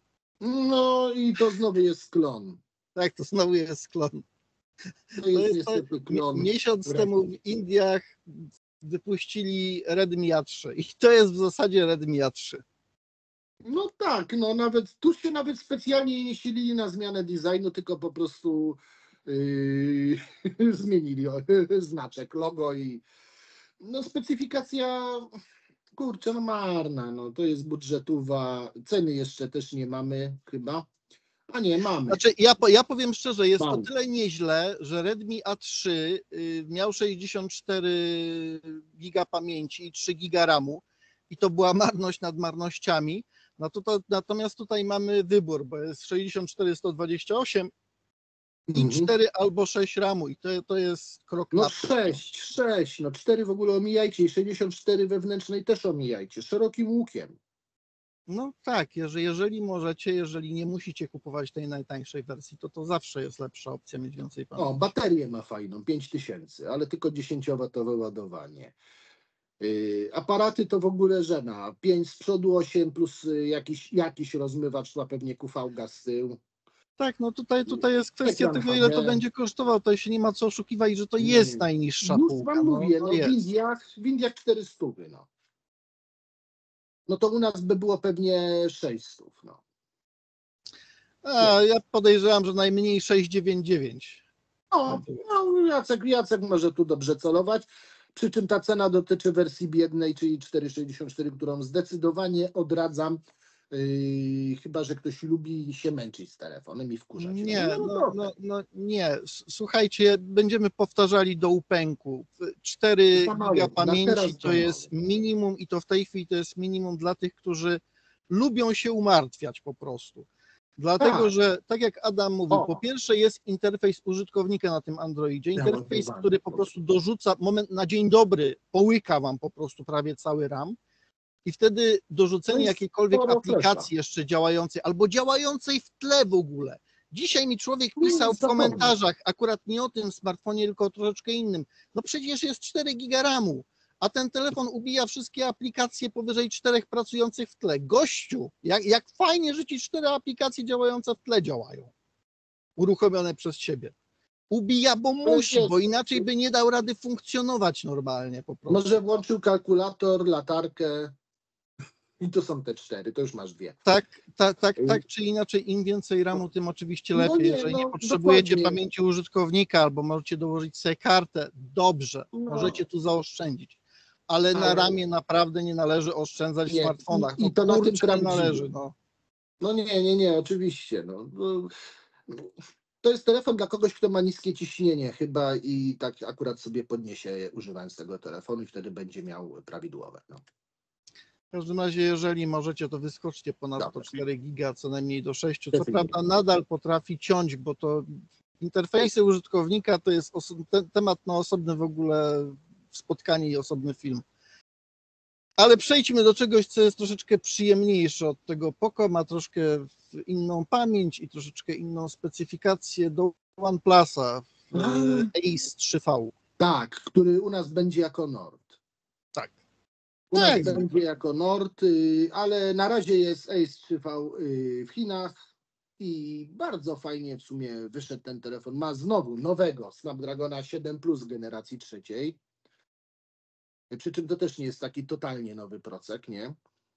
No i to znowu jest klon. Tak, to znowu jest klon. To To jest jest niestety mi- klon. miesiąc temu w Indiach wypuścili Redmi A trzy i to jest w zasadzie Redmi A trzy. No tak, no nawet tu się nawet specjalnie nie silili na zmianę designu, tylko po prostu yy, zmienili o, znaczek, logo i no specyfikacja, kurczę, no marna, no to jest budżetowa, ceny jeszcze też nie mamy chyba, A nie, mamy. Znaczy, ja, ja powiem szczerze, jest Mamy. o tyle nieźle, że Redmi A trzy miał sześćdziesiąt cztery giga pamięci i trzy giga ramu i to była marność nad marnościami. No to, to, natomiast tutaj mamy wybór, bo jest sześćdziesiąt cztery sto dwadzieścia osiem i Mhm. cztery albo sześć ramu i to, to jest krok No na sześć, sześć, no cztery w ogóle omijajcie i sześćdziesiąt cztery wewnętrznej też omijajcie, szerokim łukiem. No tak, jeżeli, jeżeli możecie, jeżeli nie musicie kupować tej najtańszej wersji, to to zawsze jest lepsza opcja mieć więcej pamięci. O, baterię ma fajną, pięć tysięcy, ale tylko dziesięciowatowe ładowanie. Yy, aparaty to w ogóle żena, pięć z przodu, osiem plus y, jakiś, jakiś rozmywacz, a pewnie kufałka z tyłu. Tak, no tutaj, tutaj jest kwestia Ekran tego, ile to H D. będzie kosztowało. Tutaj się nie ma co oszukiwać, że to Nie, jest nie. najniższa Już półka. wam No, mówię, to no w jest. Indiach, w Indiach czterysta, no. No to u nas by było pewnie sześćset, no. A, ja podejrzewam, że najmniej sześć dziewięćdziesiąt dziewięć. O, no Jacek, Jacek może tu dobrze celować. Przy czym ta cena dotyczy wersji biednej, czyli czterysta sześćdziesiąt cztery, którą zdecydowanie odradzam. Yy, chyba że ktoś lubi się męczyć z telefonem i wkurza się. Nie, no, no, no, no, no nie. S- Słuchajcie, będziemy powtarzali do upęku. cztery Za mało, giga na pamięci teraz to za jest minimum i to w tej chwili to jest minimum dla tych, którzy lubią się umartwiać po prostu. Dlatego, Tak. że tak jak Adam mówił, O. po pierwsze jest interfejs użytkownika na tym Androidzie, interfejs, Załadowany. który po prostu dorzuca, moment na dzień dobry, połyka wam po prostu prawie cały RAM i wtedy To dorzucenie jest jakiejkolwiek sporo aplikacji flesza. jeszcze działającej albo działającej w tle w ogóle. Dzisiaj mi człowiek Nie, pisał w zapomnę. komentarzach, akurat nie o tym smartfonie, tylko o troszeczkę innym. No przecież jest cztery giga ramu, a ten telefon ubija wszystkie aplikacje powyżej czterech pracujących w tle. Gościu, jak, jak fajnie, że ci cztery aplikacje działające w tle działają, uruchomione przez siebie. Ubija, bo Ale musi, wiesz, bo inaczej by nie dał rady funkcjonować normalnie po prostu. Może włączył kalkulator, latarkę i to są te cztery, to już masz dwie. Tak, tak, tak, tak czy inaczej, im więcej ramu, tym oczywiście No lepiej. nie, Jeżeli nie no, potrzebujecie dokładnie. pamięci użytkownika albo możecie dołożyć sobie kartę, dobrze, No. możecie tu zaoszczędzić. Ale na Ale- ramie naprawdę nie należy oszczędzać w Nie, smartfonach. i- No, i to na tym kurczę, nie prawdziwym. należy. No. No nie, nie, nie, oczywiście. No. No, to jest telefon dla kogoś, kto ma niskie ciśnienie chyba i tak akurat sobie podniesie używając tego telefonu i wtedy będzie miał prawidłowe. No. W każdym razie, jeżeli możecie, to wyskoczcie ponad Dobra. to cztery giga, co najmniej do sześciu. Co Definitywnie. prawda nadal potrafi ciąć, bo to interfejsy użytkownika to jest oso- te, temat na osobne w ogóle spotkanie i osobny film. Ale przejdźmy do czegoś, co jest troszeczkę przyjemniejsze od tego Poco, ma troszkę inną pamięć i troszeczkę inną specyfikację do OnePlusa w Mm. Ace trzy V. Tak, który u nas będzie jako Nord. Tak. U nas Tak. będzie jako Nord, y, ale na razie jest Ace trzy V y, w Chinach i bardzo fajnie w sumie wyszedł ten telefon. Ma znowu nowego Snapdragona siedem plus generacji trzeciej. Przy czym to też nie jest taki totalnie nowy procek, nie?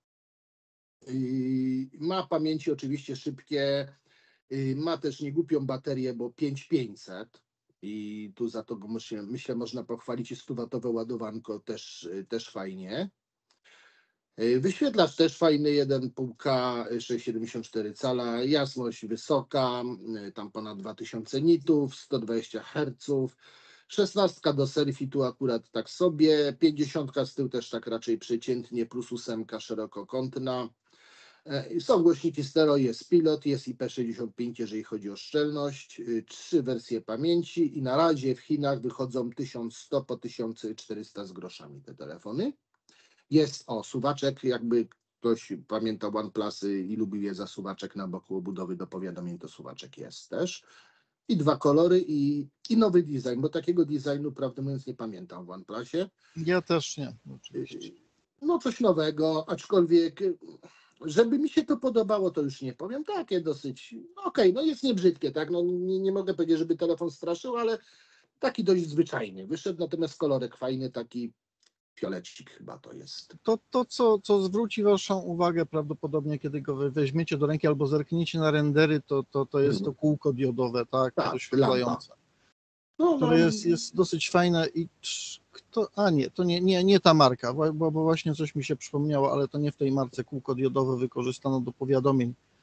Yy, ma pamięci oczywiście szybkie, yy, ma też niegłupią baterię, bo pięć tysięcy pięćset i tu za to myślę, myślę można pochwalić i stówatowe ładowanko też, yy, też fajnie. Yy, wyświetlacz też fajny, jeden i pół K, sześć przecinek siedemdziesiąt cztery cala, jasność wysoka, yy, tam ponad dwa tysiące nitów, sto dwadzieścia herców. szesnastka do selfie tu akurat tak sobie, pięćdziesiątka z tyłu też tak raczej przeciętnie, plus ósemka szerokokątna. E, Są głośniki stereo, jest pilot, jest I P sześćdziesiąt pięć, jeżeli chodzi o szczelność, y, trzy wersje pamięci i na razie w Chinach wychodzą tysiąc sto po tysiąc czterysta z groszami te telefony. Jest o suwaczek, jakby ktoś pamięta OnePlusy i lubił je za suwaczek na boku obudowy do powiadomień, to suwaczek jest też. I dwa kolory i, i nowy design, bo takiego designu prawdę mówiąc nie pamiętam w OnePlusie. Ja też nie, oczywiście. No coś nowego, aczkolwiek żeby mi się to podobało, to już nie powiem. Takie dosyć, no okej, no jest niebrzydkie, tak, no nie, nie mogę powiedzieć, żeby telefon straszył, ale taki dość zwyczajny. Wyszedł natomiast kolorek fajny, taki fiolecik chyba to jest. To, to co, co zwróci waszą uwagę prawdopodobnie, kiedy go wy weźmiecie do ręki albo zerkniecie na rendery, to, to, to jest to kółko diodowe, tak, Tak, doświetlające. No, Które jest, jest dosyć fajne i trz- kto, a nie, to nie, nie, nie ta marka, bo, bo bo właśnie coś mi się przypomniało, ale to nie w tej marce kółko diodowe wykorzystano do powiadomień.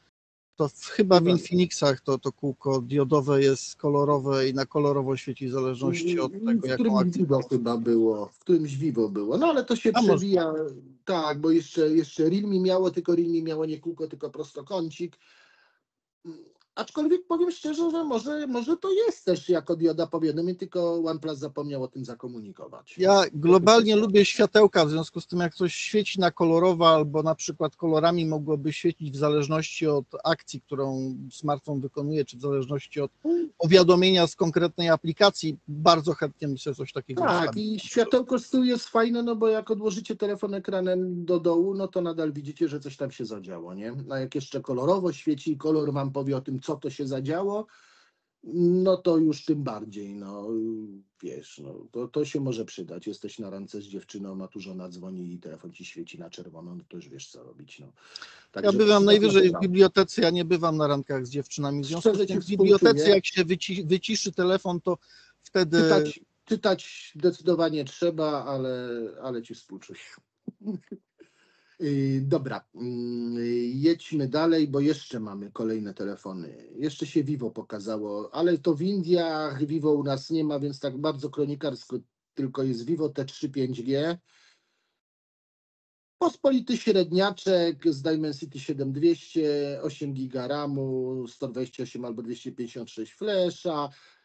To w, chyba w Chyba. Infinixach to, to kółko diodowe jest kolorowe i na kolorowo świeci w zależności od tego, W jaką którymś akcję. Vivo chyba było, w którymś Vivo było, no ale to się A może. przewija, tak, bo jeszcze, jeszcze Realme miało, tylko Realme miało nie kółko, tylko prostokącik. Aczkolwiek powiem szczerze, że może, może to jest też jako dioda powiadomień, tylko OnePlus zapomniał o tym zakomunikować. Ja globalnie lubię światełka, w związku z tym jak coś świeci na kolorowo albo na przykład kolorami mogłoby świecić w zależności od akcji, którą smartfon wykonuje, czy w zależności od powiadomienia z konkretnej aplikacji, bardzo chętnie bym sobie coś takiego Tak, ustawił. i światełko z tyłu jest fajne, no bo jak odłożycie telefon ekranem do dołu, no to nadal widzicie, że coś tam się zadziało, nie? A jak jeszcze kolorowo świeci i kolor wam powie o tym, co to się zadziało, no to już tym bardziej, no wiesz, no, to, to się może przydać. Jesteś na randce z dziewczyną, a tu żona dzwoni i telefon ci świeci na czerwono, no to już wiesz, co robić. No. Ja Także bywam najwyżej w przydatna bibliotece, ja nie bywam na randkach z dziewczynami. W związku Szczerze z tym ci w bibliotece, współczuję. jak się wyci, wyciszy telefon, to wtedy... Czytać, czytać zdecydowanie trzeba, ale, ale ci współczuję. Yy, Dobra, yy, jedźmy dalej, bo jeszcze mamy kolejne telefony. Jeszcze się Vivo pokazało, ale to w Indiach Vivo u nas nie ma, więc tak bardzo kronikarsko tylko jest Vivo T trzy pięć G. Pospolity średniaczek z Dimensity siedem dwieście, osiem giga ramu, sto dwadzieścia osiem albo dwieście pięćdziesiąt sześć flesza,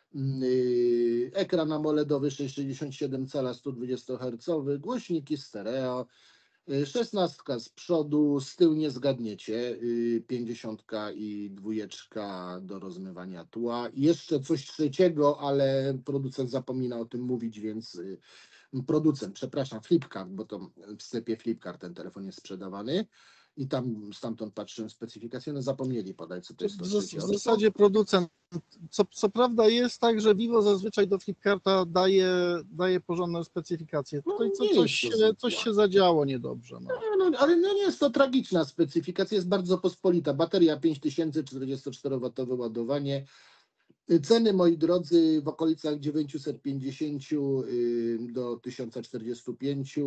yy, ekran AMOLEDowy sześćset sześćdziesiąt siedem cala sto dwadzieścia herców, głośniki stereo, szesnastka z przodu, z tyłu nie zgadniecie, pięćdziesiątka i dwójeczka do rozmywania tła. I jeszcze coś trzeciego, ale producent zapomina o tym mówić, więc producent, przepraszam, Flipkart, bo to w sklepie Flipkart ten telefon jest sprzedawany i tam stamtąd patrzyłem specyfikację, no zapomnieli podać, co to jest to W, trzecie. w zasadzie producent, co, co prawda jest tak, że Vivo zazwyczaj do Flipkarta daje, daje porządne specyfikacje. Tutaj co, No, nie coś, jest to się, zła. coś się zadziało niedobrze. No. No, no, ale no nie jest to tragiczna specyfikacja, jest bardzo pospolita. Bateria pięć tysięcy, czterdziestoczterowatowe ładowanie. Ceny, moi drodzy, w okolicach dziewięćset pięćdziesiąt do tysiąc czterdzieści pięć.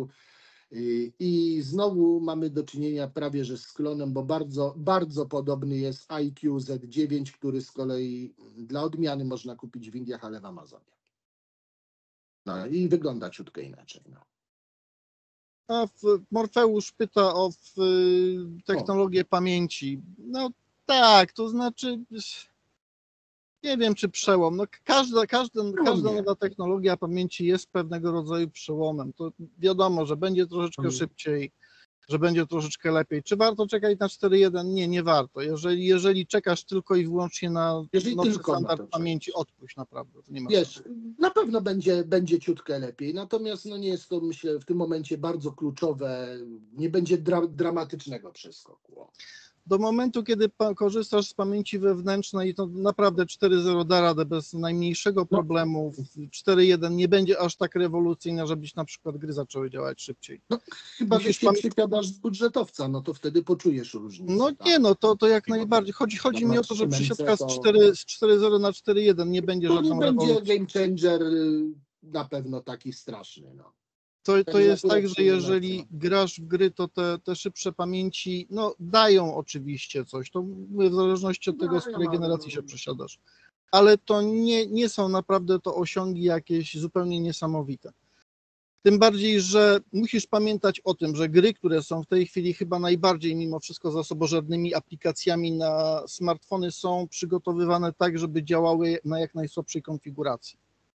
I znowu mamy do czynienia prawie że z klonem, bo bardzo, bardzo podobny jest I Q Z dziewięć, który z kolei dla odmiany można kupić w Indiach, ale w Amazonie. No i wygląda ciutkę inaczej. No. A w, Morfeusz pyta o w, technologię o. pamięci. No tak, to znaczy nie wiem czy przełom. No, każda, każda, każda nowa technologia pamięci jest pewnego rodzaju przełomem. To wiadomo, że będzie troszeczkę hmm. szybciej, że będzie troszeczkę lepiej. Czy warto czekać na cztery jeden? Nie, nie warto. Jeżeli, jeżeli czekasz tylko i wyłącznie na nowy standard pamięci, odpuść naprawdę. To nie ma Wiesz, sensu. na pewno będzie, będzie ciutkę lepiej, natomiast no nie jest to, myślę, w tym momencie bardzo kluczowe, nie będzie dra dramatycznego przeskoku. Do momentu, kiedy korzystasz z pamięci wewnętrznej, to naprawdę cztery zero da radę bez najmniejszego problemu. cztery jeden nie będzie aż tak rewolucyjna, żebyś na przykład gry zaczęły działać szybciej. No, chyba, Musisz że się przysiadasz z budżetowca, no to wtedy poczujesz różnicę. No tak? nie, no to, to jak najbardziej. Chodzi, chodzi mi o to, że przysiadka z cztery zero na cztery jeden nie będzie żadną rewolucją. To nie rewolucją. będzie game changer na pewno taki straszny. No. To, to jest tak, że jeżeli grasz w gry, to te, te szybsze pamięci no, dają oczywiście coś, to mówię w zależności od tego, z której generacji się przesiadasz, ale to nie, nie są naprawdę to osiągi jakieś zupełnie niesamowite. Tym bardziej, że musisz pamiętać o tym, że gry, które są w tej chwili chyba najbardziej mimo wszystko zasobożernymi aplikacjami na smartfony, są przygotowywane tak, żeby działały na jak najsłabszej konfiguracji.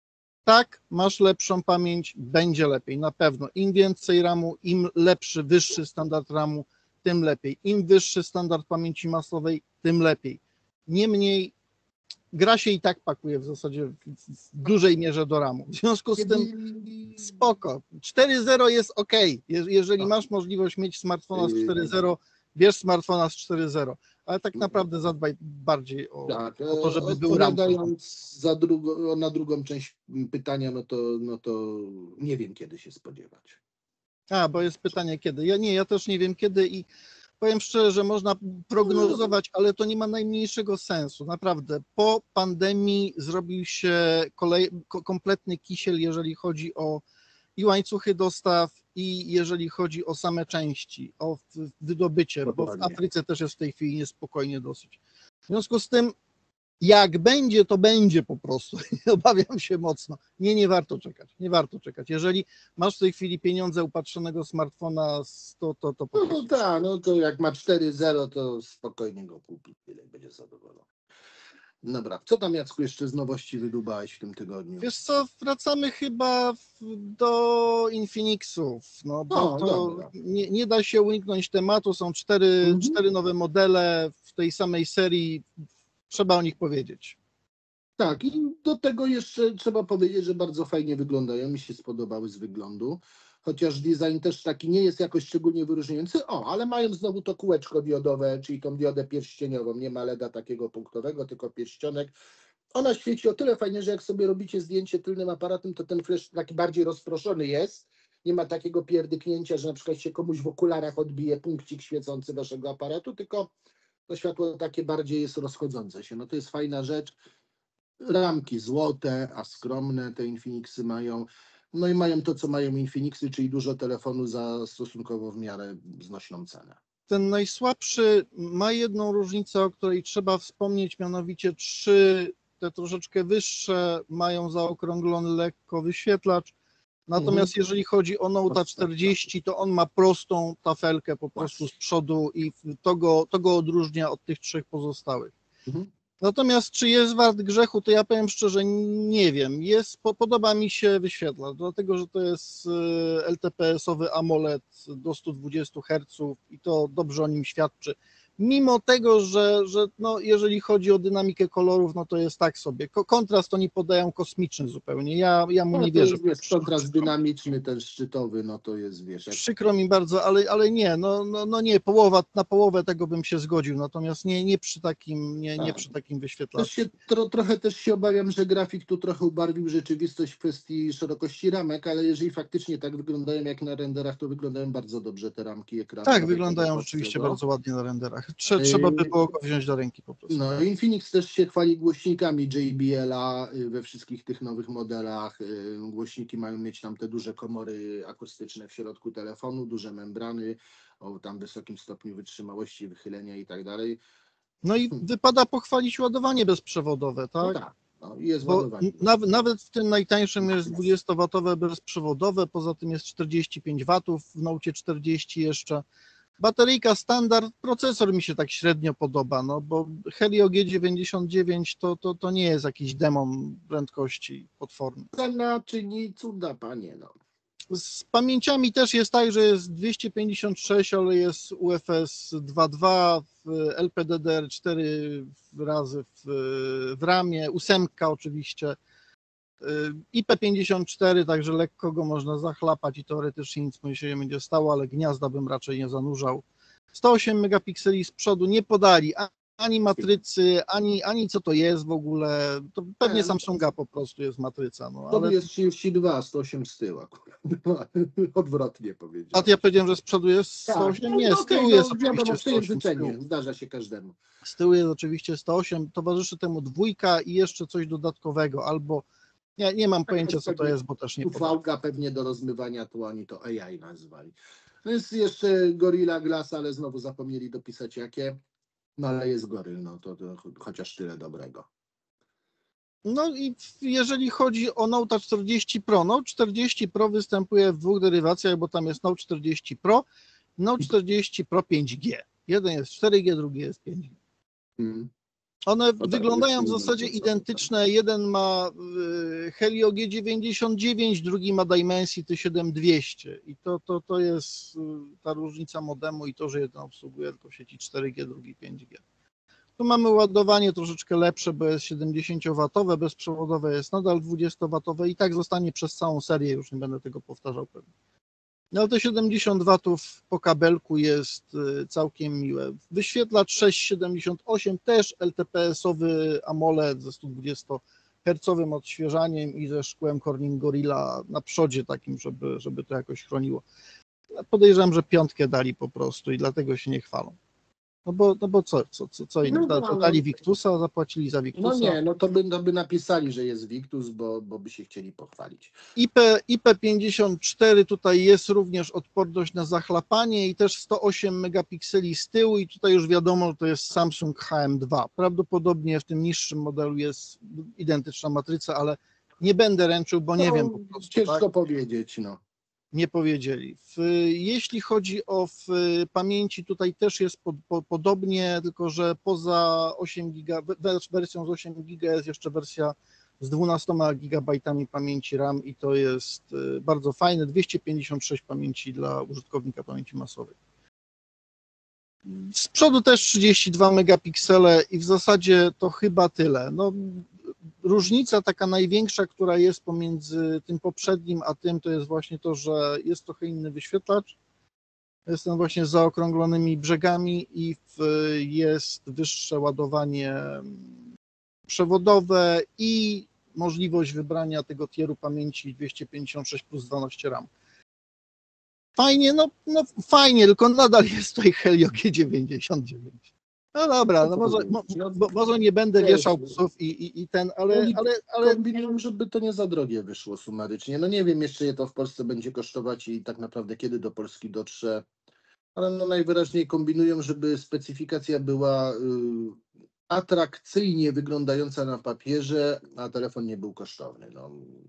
Tak, masz lepszą pamięć, będzie lepiej, na pewno. Im więcej ramu, im lepszy, wyższy standard ramu, tym lepiej. Im wyższy standard pamięci masowej, tym lepiej. Niemniej gra się i tak pakuje w zasadzie w, w dużej mierze do ramu. W związku z tym spoko. cztery zero jest ok. Jeżeli masz możliwość mieć smartfona z cztery zero, bierz smartfona z cztery zero. Ale tak naprawdę zadbaj bardziej o, tak, o to, żeby był RAM. Odpowiadając za drugo, na drugą część pytania, no to, no to nie wiem, kiedy się spodziewać. A, bo jest pytanie kiedy. Ja nie, ja też nie wiem kiedy i powiem szczerze, że można prognozować, ale to nie ma najmniejszego sensu. Naprawdę. Po pandemii zrobił się kolej, kompletny kisiel, jeżeli chodzi o i łańcuchy dostaw, i jeżeli chodzi o same części, o wydobycie, bo w Afryce też jest w tej chwili niespokojnie dosyć. W związku z tym, jak będzie, to będzie po prostu. Obawiam się mocno. Nie, nie warto czekać. Nie warto czekać. Jeżeli masz w tej chwili pieniądze upatrzonego smartfona, to, to, to po No, prostu. no tak, no to jak ma cztery zero, to spokojnie go kupi, tyle będzie zadowolony. Dobra, co tam, Jacku, jeszcze z nowości wydubałeś w tym tygodniu? Wiesz co, wracamy chyba w, do Infinixów, no bo O, to dobra. nie, nie da się uniknąć tematu. Są cztery, Mhm. cztery nowe modele w tej samej serii. Trzeba o nich powiedzieć. Tak, i do tego jeszcze trzeba powiedzieć, że bardzo fajnie wyglądają. Mi się spodobały z wyglądu. Chociaż design też taki nie jest jakoś szczególnie wyróżniający. O, ale mają znowu to kółeczko diodowe, czyli tą diodę pierścieniową. Nie ma LEDa takiego punktowego, tylko pierścionek. Ona świeci o tyle fajnie, że jak sobie robicie zdjęcie tylnym aparatem, to ten flash taki bardziej rozproszony jest. Nie ma takiego pierdyknięcia, że na przykład się komuś w okularach odbije punkcik świecący waszego aparatu, tylko to światło takie bardziej jest rozchodzące się. No to jest fajna rzecz. Ramki złote, a skromne te Infinixy mają. No i mają to, co mają Infinixy, czyli dużo telefonu za stosunkowo w miarę znośną cenę. Ten najsłabszy ma jedną różnicę, o której trzeba wspomnieć, mianowicie trzy, te troszeczkę wyższe, mają zaokrąglony lekko wyświetlacz. Natomiast Mhm. jeżeli chodzi o Note czterdzieści, to on ma prostą tafelkę po prostu z przodu i to go, to go odróżnia od tych trzech pozostałych. Mhm. Natomiast czy jest wart grzechu, to ja powiem szczerze, nie wiem. Jest, po, podoba mi się wyświetlacz, dlatego że to jest L T P S-owy AMOLED do stu dwudziestu herców i to dobrze o nim świadczy. Mimo tego, że, że no, jeżeli chodzi o dynamikę kolorów, no to jest tak sobie. Ko- Kontrast oni podają kosmiczny zupełnie. Ja, ja mu No, nie to wierzę. jest, wiesz, kontrast dynamiczny, ten szczytowy, no to jest, wiesz... Jak... Przykro mi bardzo, ale, ale nie, no, no, no nie, połowa, na połowę tego bym się zgodził, natomiast nie, nie przy takim, nie, nie Tak. przy takim Też wyświetlaczu. się, tro, trochę też się obawiam, że grafik tu trochę ubarwił rzeczywistość w kwestii szerokości ramek, ale jeżeli faktycznie tak wyglądają jak na renderach, to wyglądają bardzo dobrze te ramki ekranu. Tak, wyglądają rzeczywiście bardzo ładnie na renderach. Trze, trzeba by było go wziąć do ręki po prostu. No, Infinix też się chwali głośnikami J B L-a we wszystkich tych nowych modelach. Głośniki mają mieć tam te duże komory akustyczne w środku telefonu, duże membrany o tam wysokim stopniu wytrzymałości, wychylenia i tak dalej. No i wypada pochwalić ładowanie bezprzewodowe, tak? No tak, no, jest Bo ładowanie. nawet, nawet w tym najtańszym jest dwudziestowatowe bezprzewodowe, poza tym jest czterdzieści pięć watów, w Note czterdzieści jeszcze. Bateryjka standard, procesor mi się tak średnio podoba, no bo Helio G dziewięćdziesiąt dziewięć to, to, to nie jest jakiś demon prędkości potworny. Cena czyni cuda, panie, no. Z pamięciami też jest tak, że jest dwieście pięćdziesiąt sześć, ale jest U F S dwa dwa, L P D D R cztery razy w, w ramie, ósemka oczywiście, I P pięćdziesiąt cztery, także lekko go można zachlapać i teoretycznie nic mu się nie będzie stało, ale gniazda bym raczej nie zanurzał. sto osiem megapikseli z przodu nie podali ani matrycy, ani, ani co to jest w ogóle. To pewnie Samsunga po prostu jest matryca. No, To ale... jest trzydzieści dwa, sto osiem z tyłu akurat. Odwrotnie powiedziałem. A ja powiedziałem, że z przodu jest sto osiem? Tak. Nie, No, z tyłu okay, jest no, oczywiście wiadomo, sto osiem. Z tyłu. zdarza się każdemu. Z tyłu jest oczywiście sto osiem, towarzyszy temu dwójka i jeszcze coś dodatkowego, albo ja nie mam pojęcia, co to jest, bo też nie podam. Ufałka pewnie do rozmywania, to oni to A I nazwali. No jest jeszcze Gorilla Glass, ale znowu zapomnieli dopisać jakie. No ale jest Goryl, no to, to chociaż tyle dobrego. No i jeżeli chodzi o Note czterdzieści Pro, Note czterdzieści Pro występuje w dwóch derywacjach, bo tam jest Note czterdzieści Pro, Note czterdzieści Pro pięć G. Jeden jest cztery G, drugi jest pięć G. Hmm. One No tak, wyglądają w jest zasadzie inny, identyczne. Jeden ma Helio G dziewięćdziesiąt dziewięć, drugi ma Dimensity siedem dwieście. I to, to, to jest ta różnica modemu i to, że jeden obsługuje tylko sieci cztery G, drugi pięć G. Tu mamy ładowanie troszeczkę lepsze, bo jest siedemdziesięciowatowe, bezprzewodowe jest nadal dwudziestowatowe i tak zostanie przez całą serię, już nie będę tego powtarzał pewnie. No ale te siedemdziesiąt watów po kabelku jest całkiem miłe. Wyświetlacz sześć przecinek siedemdziesiąt osiem, też L T P S-owy AMOLED ze stu dwudziestohercowym odświeżaniem i ze szkłem Corning Gorilla na przodzie takim, żeby, żeby to jakoś chroniło. Podejrzewam, że piątkę dali po prostu i dlatego się nie chwalą. No bo, no bo co, co, co, co im No, da, no, dali no. Victusa, zapłacili za No Victusa. nie, no to by, to by napisali, że jest Victus, bo, bo by się chcieli pochwalić. I P, I P pięćdziesiąt cztery tutaj jest również odporność na zachlapanie i też sto osiem megapikseli z tyłu i tutaj już wiadomo, że to jest Samsung H M dwa. Prawdopodobnie w tym niższym modelu jest identyczna matryca, ale nie będę ręczył, bo nie No, wiem po prostu. ciężko Tak? powiedzieć, no. Nie powiedzieli. W, jeśli chodzi o w, pamięci, tutaj też jest po, po, podobnie, tylko że poza osiem giga, wersją z osiem giga jest jeszcze wersja z dwunastoma gigabajtami pamięci RAM i to jest bardzo fajne, dwieście pięćdziesiąt sześć pamięci dla użytkownika pamięci masowej. Z przodu też trzydzieści dwa megapiksele i w zasadzie to chyba tyle. No, różnica taka największa, która jest pomiędzy tym poprzednim a tym, to jest właśnie to, że jest trochę inny wyświetlacz. Jest ten właśnie z zaokrąglonymi brzegami i w, jest wyższe ładowanie przewodowe i możliwość wybrania tego tieru pamięci dwieście pięćdziesiąt sześć plus dwanaście RAM. Fajnie, no, no fajnie, tylko nadal jest tutaj Helio G dziewięćdziesiąt dziewięć. No dobra, no może, mo, bo, może nie będę wieszał psów i, i, i ten, ale, ale, ale... Kombinują, żeby to nie za drogie wyszło sumarycznie. No nie wiem jeszcze, ile to w Polsce będzie kosztować i tak naprawdę kiedy do Polski dotrze, ale no najwyraźniej kombinują, żeby specyfikacja była y, atrakcyjnie wyglądająca na papierze, a telefon nie był kosztowny. No.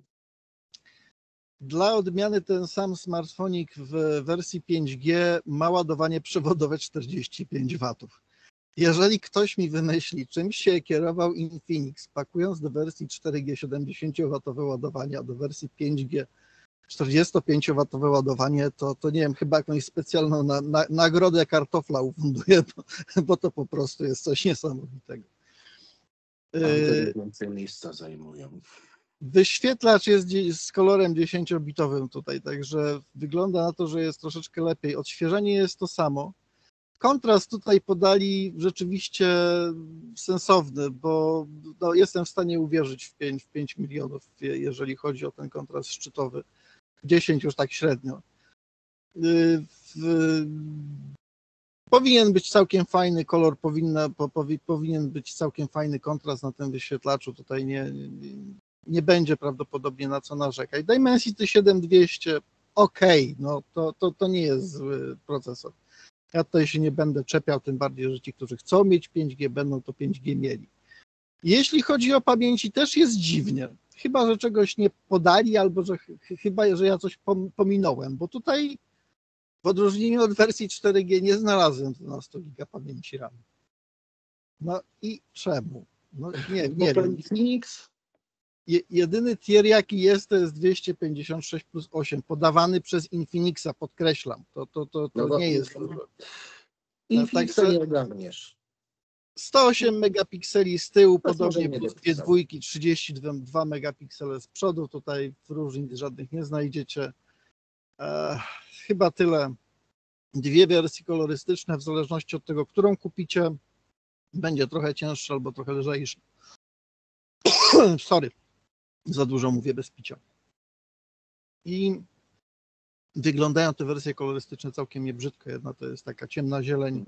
Dla odmiany ten sam smartfonik w wersji pięć G ma ładowanie przewodowe czterdzieści pięć watów. Jeżeli ktoś mi wymyśli, czym się kierował Infinix, pakując do wersji cztery G siedemdziesięciowatowe ładowanie, a do wersji pięć G czterdziestopięciowatowe ładowanie, to, to nie wiem, chyba jakąś specjalną na, na, nagrodę kartofla ufunduję, bo, bo to po prostu jest coś niesamowitego. Yy, więcej miejsca zajmują. Wyświetlacz jest z kolorem dziesięciobitowym tutaj, także wygląda na to, że jest troszeczkę lepiej. Odświeżenie jest to samo. Kontrast tutaj podali rzeczywiście sensowny, bo no, jestem w stanie uwierzyć w pięć, w pięć milionów, jeżeli chodzi o ten kontrast szczytowy. dziesięć już tak średnio. W, powinien być całkiem fajny kolor, powinna, po, powinien być całkiem fajny kontrast na tym wyświetlaczu. Tutaj nie, nie, nie będzie prawdopodobnie na co narzekać. Dimensity siedem tysięcy dwieście, ok, no to, to, to nie jest zły procesor. Ja tutaj się nie będę czepiał, tym bardziej, że ci, którzy chcą mieć pięć G, będą to pięć G mieli. Jeśli chodzi o pamięci, też jest dziwnie. Chyba, że czegoś nie podali, albo że ch chyba, że ja coś pom pominąłem, bo tutaj w odróżnieniu od wersji cztery G nie znalazłem dwanaście giga pamięci RAM. No i czemu? No nie, nie wiem. Infinix? Je jedyny tier, jaki jest, to jest dwieście pięćdziesiąt sześć plus osiem, podawany przez Infinixa, podkreślam. To, to, to, to no nie jest dużo. Infinixa tak, nie ogarniesz. sto osiem megapikseli z tyłu, to podobnie plus dwie dwójki, trzydzieści dwa megapiksele z przodu. Tutaj różnic żadnych nie znajdziecie. E, chyba tyle. Dwie wersje kolorystyczne, w zależności od tego, którą kupicie. Będzie trochę cięższe albo trochę lżejsze. Sorry. Za dużo mówię bez picia. I wyglądają te wersje kolorystyczne całkiem niebrzydko. Jedna to jest taka ciemna zieleń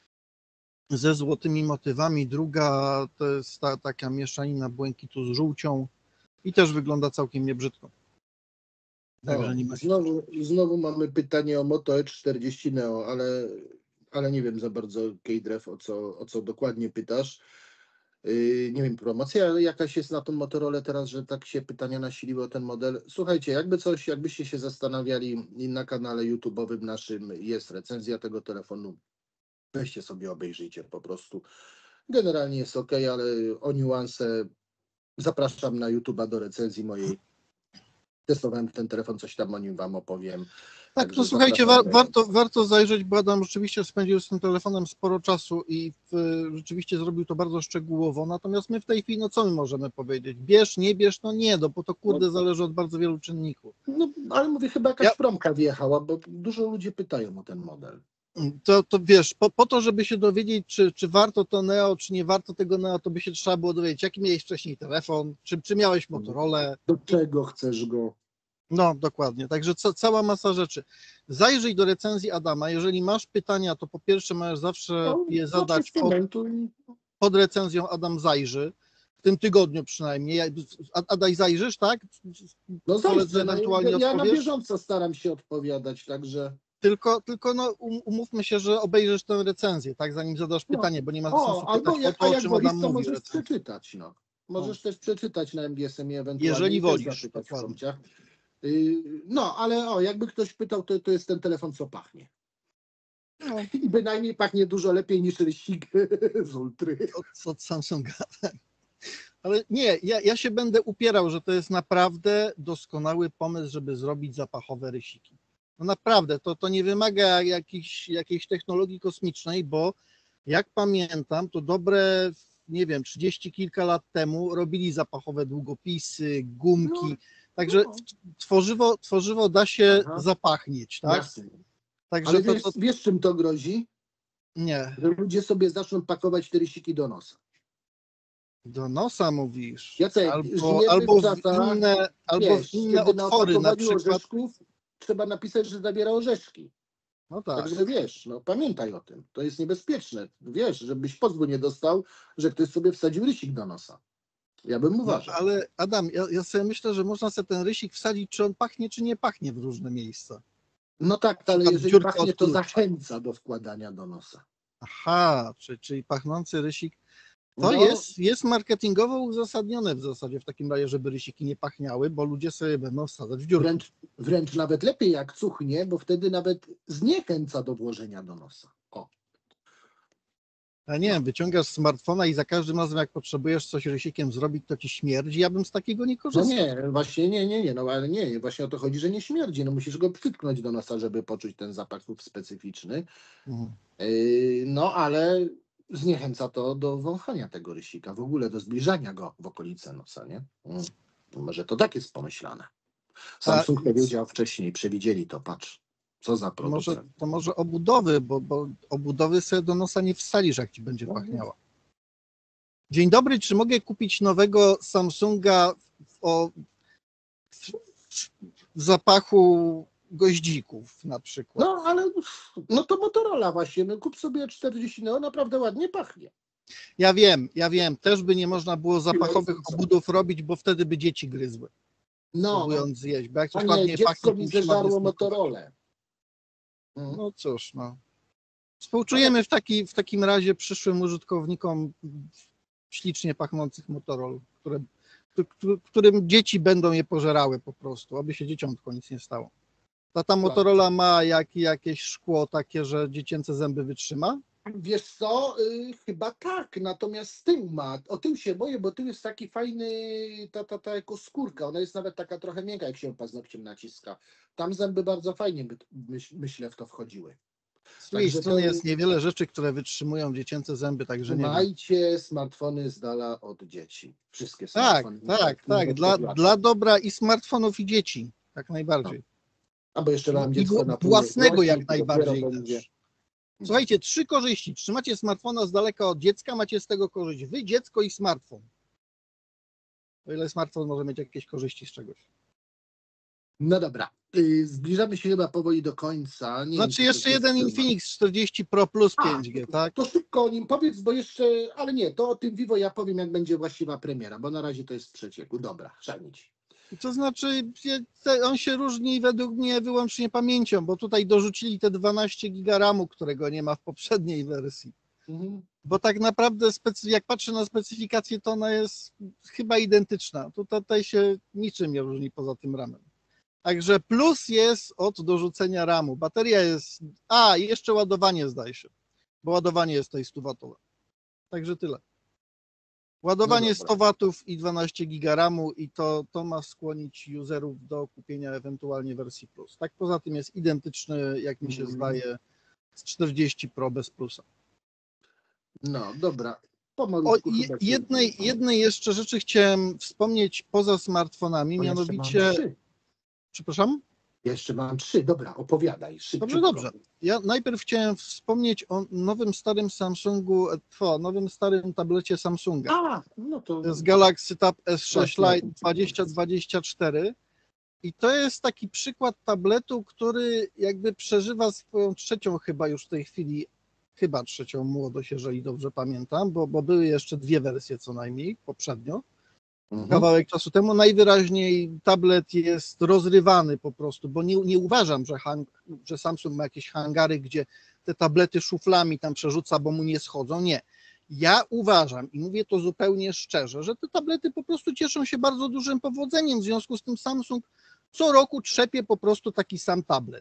ze złotymi motywami, druga to jest ta, taka mieszanina błękitu z żółcią i też wygląda całkiem niebrzydko. Także o, nie ma... znowu, znowu mamy pytanie o Moto E czterdzieści Neo, ale, ale nie wiem za bardzo, Kejdrew, o co, o co dokładnie pytasz. Yy, nie wiem, promocja jakaś jest na tą Motorola teraz, że tak się pytania nasiliły o ten model. Słuchajcie, jakby coś, jakbyście się zastanawiali, na kanale YouTube'owym naszym jest recenzja tego telefonu. Weźcie sobie, obejrzyjcie po prostu. Generalnie jest ok, ale o niuanse zapraszam na YouTube'a do recenzji mojej. Testowałem ten telefon, coś tam o nim wam opowiem. Tak, to słuchajcie, wa warto, warto zajrzeć, bo Adam rzeczywiście spędził z tym telefonem sporo czasu i w, rzeczywiście zrobił to bardzo szczegółowo, natomiast my w tej chwili, no co my możemy powiedzieć? Bierz, nie bierz, no nie, no bo to kurde zależy od bardzo wielu czynników. No, ale mówię, chyba jakaś ja... promka wjechała, bo dużo ludzi pytają o ten model. To, to wiesz, po, po to, żeby się dowiedzieć, czy, czy warto to Neo, czy nie warto tego Neo, to by się trzeba było dowiedzieć, jaki miałeś wcześniej telefon, czy, czy miałeś Motorola. Do czego chcesz go? No, dokładnie. Także ca cała masa rzeczy. Zajrzyj do recenzji Adama. Jeżeli masz pytania, to po pierwsze możesz zawsze No, je zadać pod, komentuj. pod recenzją Adam Zajrzy. W tym tygodniu przynajmniej. Adaj, zajrzysz, tak? No Koledzy zajrzę, no, ewentualnie ja na odpowiesz? bieżąco staram się odpowiadać, także... Tylko, tylko no, um, umówmy się, że obejrzysz tę recenzję, tak, zanim zadasz No. pytanie, bo nie ma O, sensu albo pytać o jak, to, a o jak czym wolisz, Adam to mówi w możesz recenzji. przeczytać, no. Możesz też przeczytać na M G S M ie ewentualnie. Jeżeli i też wolisz, zapytać w dokładnie. komciach. Yy, No, ale o, jakby ktoś pytał, to, to jest ten telefon, co pachnie. No, I bynajmniej pachnie dużo lepiej niż rysik z Ultry. od, od Samsunga. Ale nie, ja, ja się będę upierał, że to jest naprawdę doskonały pomysł, żeby zrobić zapachowe rysiki. No naprawdę, to, to nie wymaga jakiejś, jakiejś technologii kosmicznej, bo jak pamiętam, to dobre, nie wiem, trzydzieści kilka lat temu robili zapachowe długopisy, gumki, No, także no. tworzywo, tworzywo da się Aha. zapachnieć, tak? Jasne. Także Ale to, wiesz, to wiesz, czym to grozi? nie. Że ludzie sobie zaczną pakować te rysiki do nosa. Do nosa mówisz. Jacek, Albo, żyjemy albo w w czasach, inne, albo wiesz, w inne kiedy na otwory, na opakowaniu przykład. orzeszków trzeba napisać, że zawiera orzeszki. No tak. Także wiesz, no pamiętaj o tym. To jest niebezpieczne. Wiesz, żebyś pozwu nie dostał, że ktoś sobie wsadził rysik do nosa. Ja bym No, uważał. ale Adam, ja, ja sobie myślę, że można sobie ten rysik wsadzić, czy on pachnie, czy nie pachnie w różne miejsca. No tak, ale przykład jeżeli dziurka pachnie, od to klucza. zachęca do wkładania do nosa. Aha, czyli, czyli pachnący rysik. To No, jest, jest marketingowo uzasadnione w zasadzie w takim razie, żeby rysiki nie pachniały, bo ludzie sobie będą wsadzać w dziurkę. wręcz, wręcz nawet lepiej jak cuchnie, bo wtedy nawet zniechęca do włożenia do nosa. O. Ja nie wiem, wyciągasz smartfona i za każdym razem, jak potrzebujesz coś rysikiem zrobić, to ci śmierdzi. Ja bym z takiego nie No korzystał. nie, właśnie nie, nie, nie, no ale nie, właśnie o to chodzi, że nie śmierdzi. No musisz go przytknąć do nosa, żeby poczuć ten zapach specyficzny. Mhm. Yy, no ale zniechęca to do wąchania tego rysika, w ogóle do zbliżania go w okolice nosa, nie? Mm. Może to tak jest pomyślane. Samsung A- powiedział wcześniej, przewidzieli to, patrz, co za To może, producent. to może obudowy, bo, bo obudowy sobie do nosa nie wsalisz, jak ci będzie No, pachniała. Dzień dobry, czy mogę kupić nowego Samsunga w, o, w, w zapachu goździków na przykład? No ale no to Motorola właśnie, no kup sobie czterdzieści Neo, naprawdę ładnie pachnie. Ja wiem, ja wiem, też by nie można było zapachowych co? obudów robić, bo wtedy by dzieci gryzły, No, próbując zjeść, bo jak a coś nie, ładnie dziecko pachnie, to mi musi ładnie zeżarło smakować. Motorolę. Mm. No cóż, no. Współczujemy w, taki, w takim razie przyszłym użytkownikom ślicznie pachnących Motorola, które, któ- którym dzieci będą je pożerały po prostu, aby się dzieciątko nic nie stało. Ta, ta Motorola ma jak, jakieś szkło takie, że dziecięce zęby wytrzyma? Wiesz co, y, chyba tak, natomiast z tym ma, o tym się boję, bo tu jest taki fajny, ta, ta, ta jako skórka, ona jest nawet taka trochę miękka, jak się paznokciem naciska. Tam zęby bardzo fajnie by, myśl, myślę w to wchodziły. Z drugiej Także strony to- jest niewiele rzeczy, które wytrzymują dziecięce zęby, także nie wiem. Trzymajcie smartfony z dala od dzieci. Wszystkie Tak, smartfony. tak, tak, dla, dla dobra i smartfonów i dzieci, jak najbardziej. Albo jeszcze mam I dziecko wła- na pół własnego rośnie, jak to dopiero najbardziej będzie. też. Słuchajcie, trzy korzyści. Trzymacie smartfona z daleka od dziecka, macie z tego korzyść. Wy, dziecko i smartfon. O ile smartfon może mieć jakieś korzyści z czegoś. No dobra, y, zbliżamy się chyba powoli do końca. Nie Znaczy wiem, czy jeszcze to jest jeden temat. Infinix czterdzieści Pro Plus A, pięć G, tak? To szybko o nim powiedz, bo jeszcze, ale nie, to o tym Vivo ja powiem, jak będzie właściwa premiera, bo na razie to jest w przecieku. Dobra, szanić. To znaczy, wie- te- on się różni według mnie wyłącznie pamięcią, bo tutaj dorzucili te dwanaście giga ramu, którego nie ma w poprzedniej wersji. Mhm. Bo tak naprawdę, specy- jak patrzę na specyfikację, to ona jest chyba identyczna. Tu- Tutaj się niczym nie różni poza tym ramem. Także plus jest od dorzucenia ramu. Bateria jest... A, i jeszcze ładowanie zdaje się, bo ładowanie jest tutaj sto watowe. Także tyle. Ładowanie No dobra. sto watów i dwanaście giga ramu i to, to ma skłonić userów do kupienia ewentualnie wersji plus. Tak poza tym jest identyczny, jak mi się Mhm. zdaje, z czterdzieści Pro bez plusa. No dobra, O pomalutku je- chyba się- jednej, jednej jeszcze rzeczy chciałem wspomnieć poza smartfonami, Bo jeszcze mam mianowicie... trzy. Przepraszam? Jeszcze mam trzy, dobra, opowiadaj. Szybciutko. Dobrze, dobrze. Ja najpierw chciałem wspomnieć o nowym starym Samsungu, o nowym starym tablecie Samsunga. A, no to... To jest Galaxy Tab S sześć Właśnie. Lite dwadzieścia dwadzieścia cztery. I to jest taki przykład tabletu, który jakby przeżywa swoją trzecią chyba już w tej chwili, chyba trzecią młodość, jeżeli dobrze pamiętam, bo, bo były jeszcze dwie wersje co najmniej poprzednio. Mhm. Kawałek czasu temu najwyraźniej tablet jest rozrywany po prostu, bo nie, nie uważam, że, hang, że Samsung ma jakieś hangary, gdzie te tablety szuflami tam przerzuca, bo mu nie schodzą. Nie. Ja uważam i mówię to zupełnie szczerze, że te tablety po prostu cieszą się bardzo dużym powodzeniem, w związku z tym Samsung co roku trzepie po prostu taki sam tablet.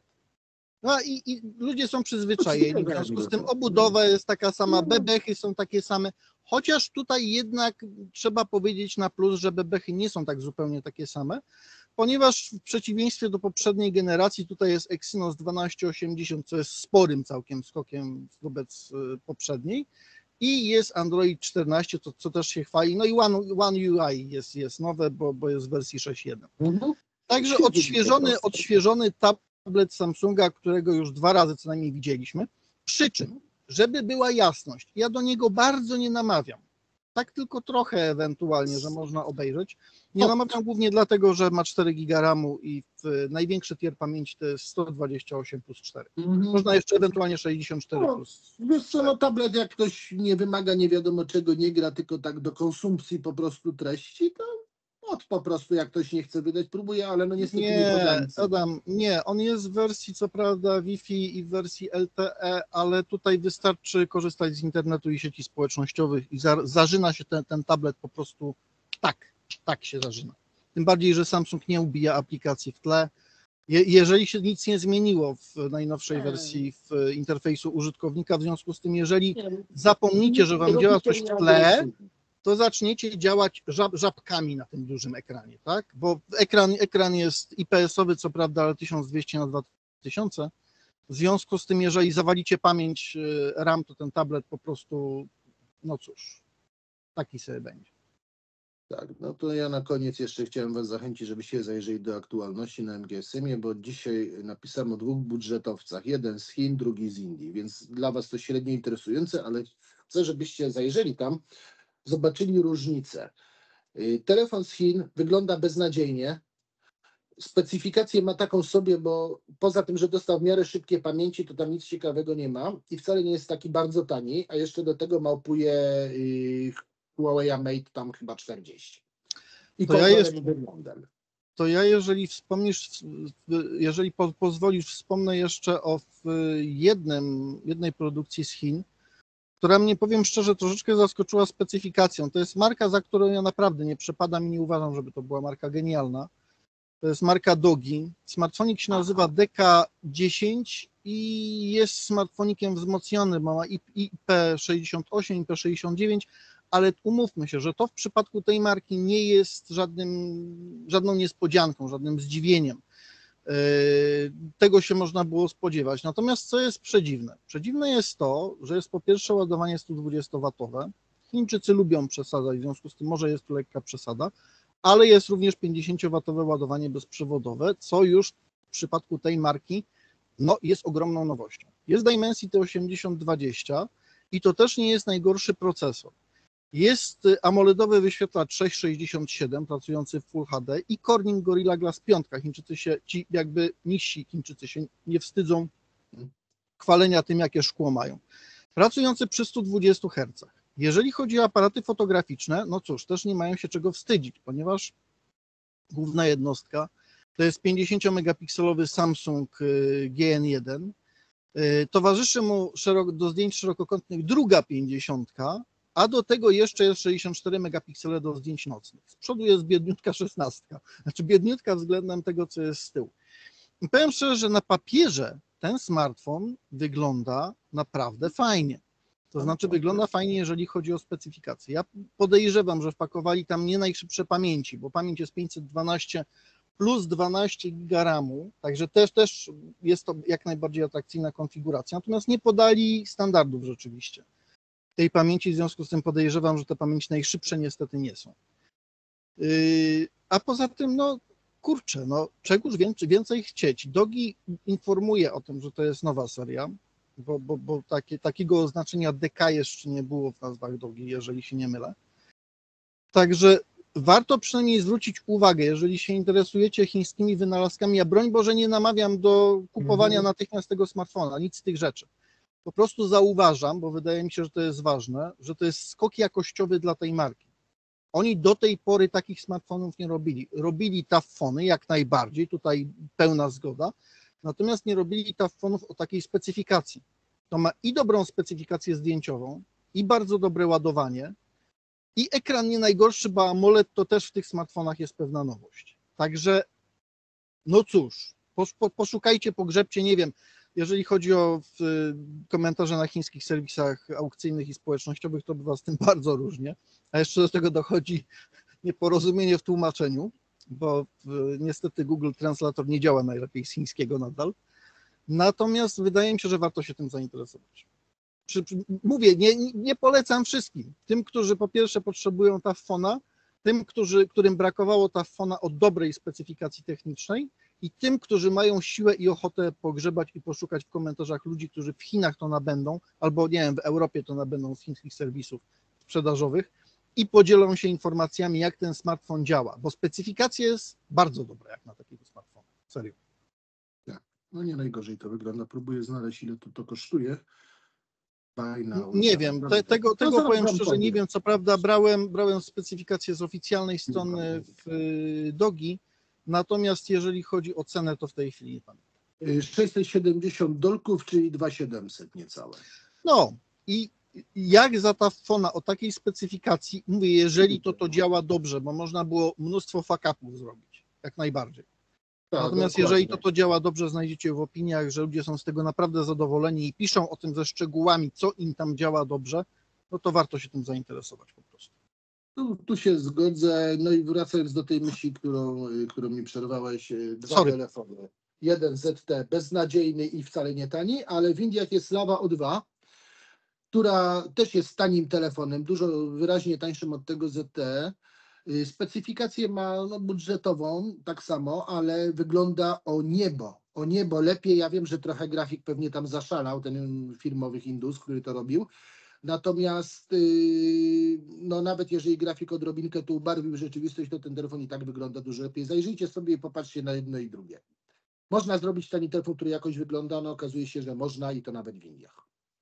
No i, i ludzie są przyzwyczajeni, w związku z tym obudowa jest taka sama, bebechy są takie same, chociaż tutaj jednak trzeba powiedzieć na plus, że bebechy nie są tak zupełnie takie same, ponieważ w przeciwieństwie do poprzedniej generacji tutaj jest Exynos dwanaście osiemdziesiąt, co jest sporym całkiem skokiem wobec poprzedniej, i jest Android czternaście, to, co też się chwali, no i One, One U I jest, jest nowe, bo, bo jest w wersji sześć jeden. Mhm. Także odświeżony, odświeżony tablet Samsunga, którego już dwa razy co najmniej widzieliśmy. Przy czym, żeby była jasność, ja do niego bardzo nie namawiam. Tak tylko trochę ewentualnie, że można obejrzeć. Nie namawiam głównie dlatego, że ma cztery giga ramu i w największy tier pamięci to jest sto dwadzieścia osiem plus cztery. Mhm. Można jeszcze ewentualnie sześćdziesiąt cztery no, plus. Wiesz co, no tablet jak ktoś nie wymaga nie wiadomo czego, nie gra, tylko tak do konsumpcji po prostu treści, to od po prostu jak ktoś nie chce wydać, próbuje, ale no niestety nie, nie Nie, Adam, nie, on jest w wersji co prawda Wi-Fi i w wersji L T E, ale tutaj wystarczy korzystać z internetu i sieci społecznościowych i za, zażyna się ten, ten tablet po prostu tak, tak się zażyna. Tym bardziej, że Samsung nie ubija aplikacji w tle. Je, jeżeli się nic nie zmieniło w najnowszej wersji w interfejsu użytkownika, w związku z tym, jeżeli zapomnicie, że wam działa coś w tle, to zaczniecie działać żab, żabkami na tym dużym ekranie, tak? Bo ekran, ekran jest I P S-owy, co prawda, ale tysiąc dwieście na dwa tysiące. W związku z tym, jeżeli zawalicie pamięć RAM, to ten tablet po prostu, no cóż, taki sobie będzie. Tak, no to ja na koniec jeszcze chciałem Was zachęcić, żebyście zajrzeli do aktualności na M G S M ie, bo dzisiaj napisałem o dwóch budżetowcach. Jeden z Chin, drugi z Indii, więc dla Was to średnio interesujące, ale chcę, żebyście zajrzeli tam, zobaczyli różnicę. Telefon z Chin wygląda beznadziejnie. Specyfikację ma taką sobie, bo poza tym, że dostał w miarę szybkie pamięci, to tam nic ciekawego nie ma i wcale nie jest taki bardzo tani, a jeszcze do tego małpuje yy, Huawei Mate tam chyba czterdzieści. I to ja, jest, wyglądem. to ja jeżeli wspomnisz, jeżeli po, pozwolisz, wspomnę jeszcze o jednym, jednej produkcji z Chin, która mnie, powiem szczerze, troszeczkę zaskoczyła specyfikacją. To jest marka, za którą ja naprawdę nie przepadam i nie uważam, żeby to była marka genialna. To jest marka Dogi. Smartfonik się nazywa D K dziesięć i jest smartfonikiem wzmocnionym. Ma I P sześćdziesiąt osiem, I P sześćdziesiąt dziewięć, ale umówmy się, że to w przypadku tej marki nie jest żadnym, żadną niespodzianką, żadnym zdziwieniem. Tego się można było spodziewać. Natomiast co jest przedziwne? Przedziwne jest to, że jest po pierwsze ładowanie sto dwudziestowatowe. Chińczycy lubią przesadzać, w związku z tym może jest tu lekka przesada, ale jest również pięćdziesięciowatowe ładowanie bezprzewodowe, co już w przypadku tej marki no, jest ogromną nowością. Jest Dimensity osiemdziesiąt dwadzieścia i to też nie jest najgorszy procesor. Jest AMOLEDowy wyświetlacz sześć sześćdziesiąt siedem pracujący w Full H D i Corning Gorilla Glass pięć. Chińczycy się, ci jakby niżsi Chińczycy się nie wstydzą chwalenia tym, jakie szkło mają. Pracujący przy stu dwudziestu hercach. Jeżeli chodzi o aparaty fotograficzne, no cóż, też nie mają się czego wstydzić, ponieważ główna jednostka to jest pięćdziesięciomegapikselowy Samsung G N jeden. Towarzyszy mu szerok, do zdjęć szerokokątnych druga pięćdziesiątka, a do tego jeszcze jest sześćdziesiąt cztery megapiksele do zdjęć nocnych. Z przodu jest biedniutka szesnastka, znaczy biedniutka względem tego, co jest z tyłu. I powiem szczerze, że na papierze ten smartfon wygląda naprawdę fajnie. To znaczy wygląda fajnie, jeżeli chodzi o specyfikację. Ja podejrzewam, że wpakowali tam nie najszybsze pamięci, bo pamięć jest pięćset dwanaście plus dwanaście giga ramu, także też, też jest to jak najbardziej atrakcyjna konfiguracja, natomiast nie podali standardów rzeczywiście tej pamięci, w związku z tym podejrzewam, że te pamięci najszybsze niestety nie są. Yy, a poza tym, no kurczę, no czegoż więcej, więcej chcieć. Dogi informuje o tym, że to jest nowa seria, bo, bo, bo takie, takiego oznaczenia D K jeszcze nie było w nazwach Dogi, jeżeli się nie mylę. Także warto przynajmniej zwrócić uwagę, jeżeli się interesujecie chińskimi wynalazkami, ja broń Boże nie namawiam do kupowania Mhm. natychmiast tego smartfona, nic z tych rzeczy. Po prostu zauważam, bo wydaje mi się, że to jest ważne, że to jest skok jakościowy dla tej marki. Oni do tej pory takich smartfonów nie robili. Robili taffony jak najbardziej, tutaj pełna zgoda, natomiast nie robili taffonów o takiej specyfikacji. To ma i dobrą specyfikację zdjęciową, i bardzo dobre ładowanie, i ekran nie najgorszy, bo AMOLED to też w tych smartfonach jest pewna nowość. Także, no cóż, poszukajcie, pogrzebcie, nie wiem, jeżeli chodzi o komentarze na chińskich serwisach aukcyjnych i społecznościowych, to bywa z tym bardzo różnie, a jeszcze do tego dochodzi nieporozumienie w tłumaczeniu, bo niestety Google Translator nie działa najlepiej z chińskiego nadal. Natomiast wydaje mi się, że warto się tym zainteresować. Przy, przy, mówię, nie, nie polecam wszystkim. Tym, którzy po pierwsze potrzebują taffona, tym, którzy, którym brakowało taffona o dobrej specyfikacji technicznej i tym, którzy mają siłę i ochotę pogrzebać i poszukać w komentarzach ludzi, którzy w Chinach to nabędą, albo nie wiem, w Europie to nabędą z chińskich serwisów sprzedażowych i podzielą się informacjami, jak ten smartfon działa, bo specyfikacja jest bardzo dobra jak na takiego smartfona. Serio. Tak. No nie najgorzej to wygląda. Próbuję znaleźć, ile to, to kosztuje. Nie wiem, te, tego, tego powiem szczerze, nie wiem, co prawda brałem, brałem specyfikację z oficjalnej strony w Dogi, natomiast jeżeli chodzi o cenę, to w tej chwili nie pamiętam. sześćset siedemdziesiąt dolków, czyli dwa tysiące siedemset niecałe. No i jak za taffona o takiej specyfikacji, mówię, jeżeli to to działa dobrze, bo można było mnóstwo fuck-upów zrobić, jak najbardziej. Tak, Natomiast dokładnie. jeżeli to to działa dobrze, znajdziecie w opiniach, że ludzie są z tego naprawdę zadowoleni i piszą o tym ze szczegółami, co im tam działa dobrze, no to warto się tym zainteresować po prostu. Tu, tu się zgodzę. No i wracając do tej myśli, którą, którą mi przerwałeś, dwa Sorry. telefony. Jeden Z T beznadziejny i wcale nie tani, ale w Indiach jest Lava O dwa, która też jest tanim telefonem, dużo wyraźnie tańszym od tego Z T. Specyfikację ma no, budżetową, tak samo, ale wygląda o niebo, o niebo lepiej. Ja wiem, że trochę grafik pewnie tam zaszalał, ten firmowy Indus, który to robił. Natomiast yy, no, nawet jeżeli grafik odrobinkę tu ubarwił rzeczywistość, to ten telefon i tak wygląda dużo lepiej. Zajrzyjcie sobie i popatrzcie na jedno i drugie. Można zrobić tani telefon, który jakoś wygląda, no okazuje się, że można i to nawet w Indiach.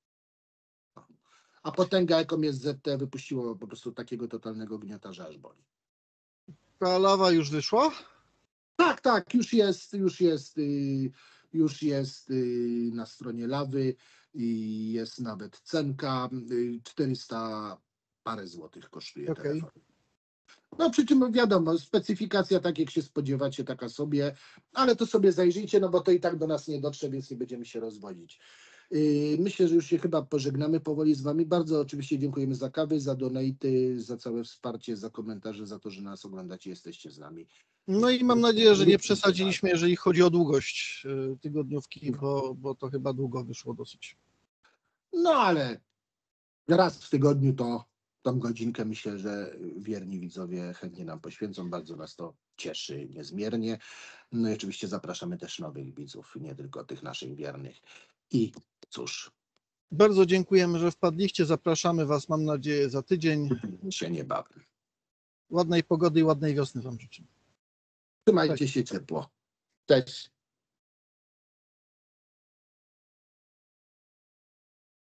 A potęga, jaką jest Z T, wypuściło po prostu takiego totalnego gniota, aż boli. Ta lawa już wyszła? Tak, tak, już jest, już jest, już jest na stronie Lawy i jest nawet cenka, czterysta parę złotych kosztuje Okay. telefon. No przy czym wiadomo, specyfikacja, tak jak się spodziewacie, taka sobie, ale to sobie zajrzyjcie, no bo to i tak do nas nie dotrze, więc nie będziemy się rozwodzić. Myślę, że już się chyba pożegnamy powoli z wami. Bardzo oczywiście dziękujemy za kawy, za donaty, za całe wsparcie, za komentarze, za to, że nas oglądacie, jesteście z nami. No i mam nadzieję, że nie przesadziliśmy, jeżeli chodzi o długość tygodniówki, bo, bo to chyba długo wyszło dosyć. No ale raz w tygodniu to tą godzinkę myślę, że wierni widzowie chętnie nam poświęcą. Bardzo nas to cieszy niezmiernie. No i oczywiście zapraszamy też nowych widzów, nie tylko tych naszych wiernych. I cóż. Bardzo dziękujemy, że wpadliście. Zapraszamy was, mam nadzieję, za tydzień. Się niebawem. Ładnej pogody i ładnej wiosny wam życzę. Trzymajcie się ciepło. Cześć.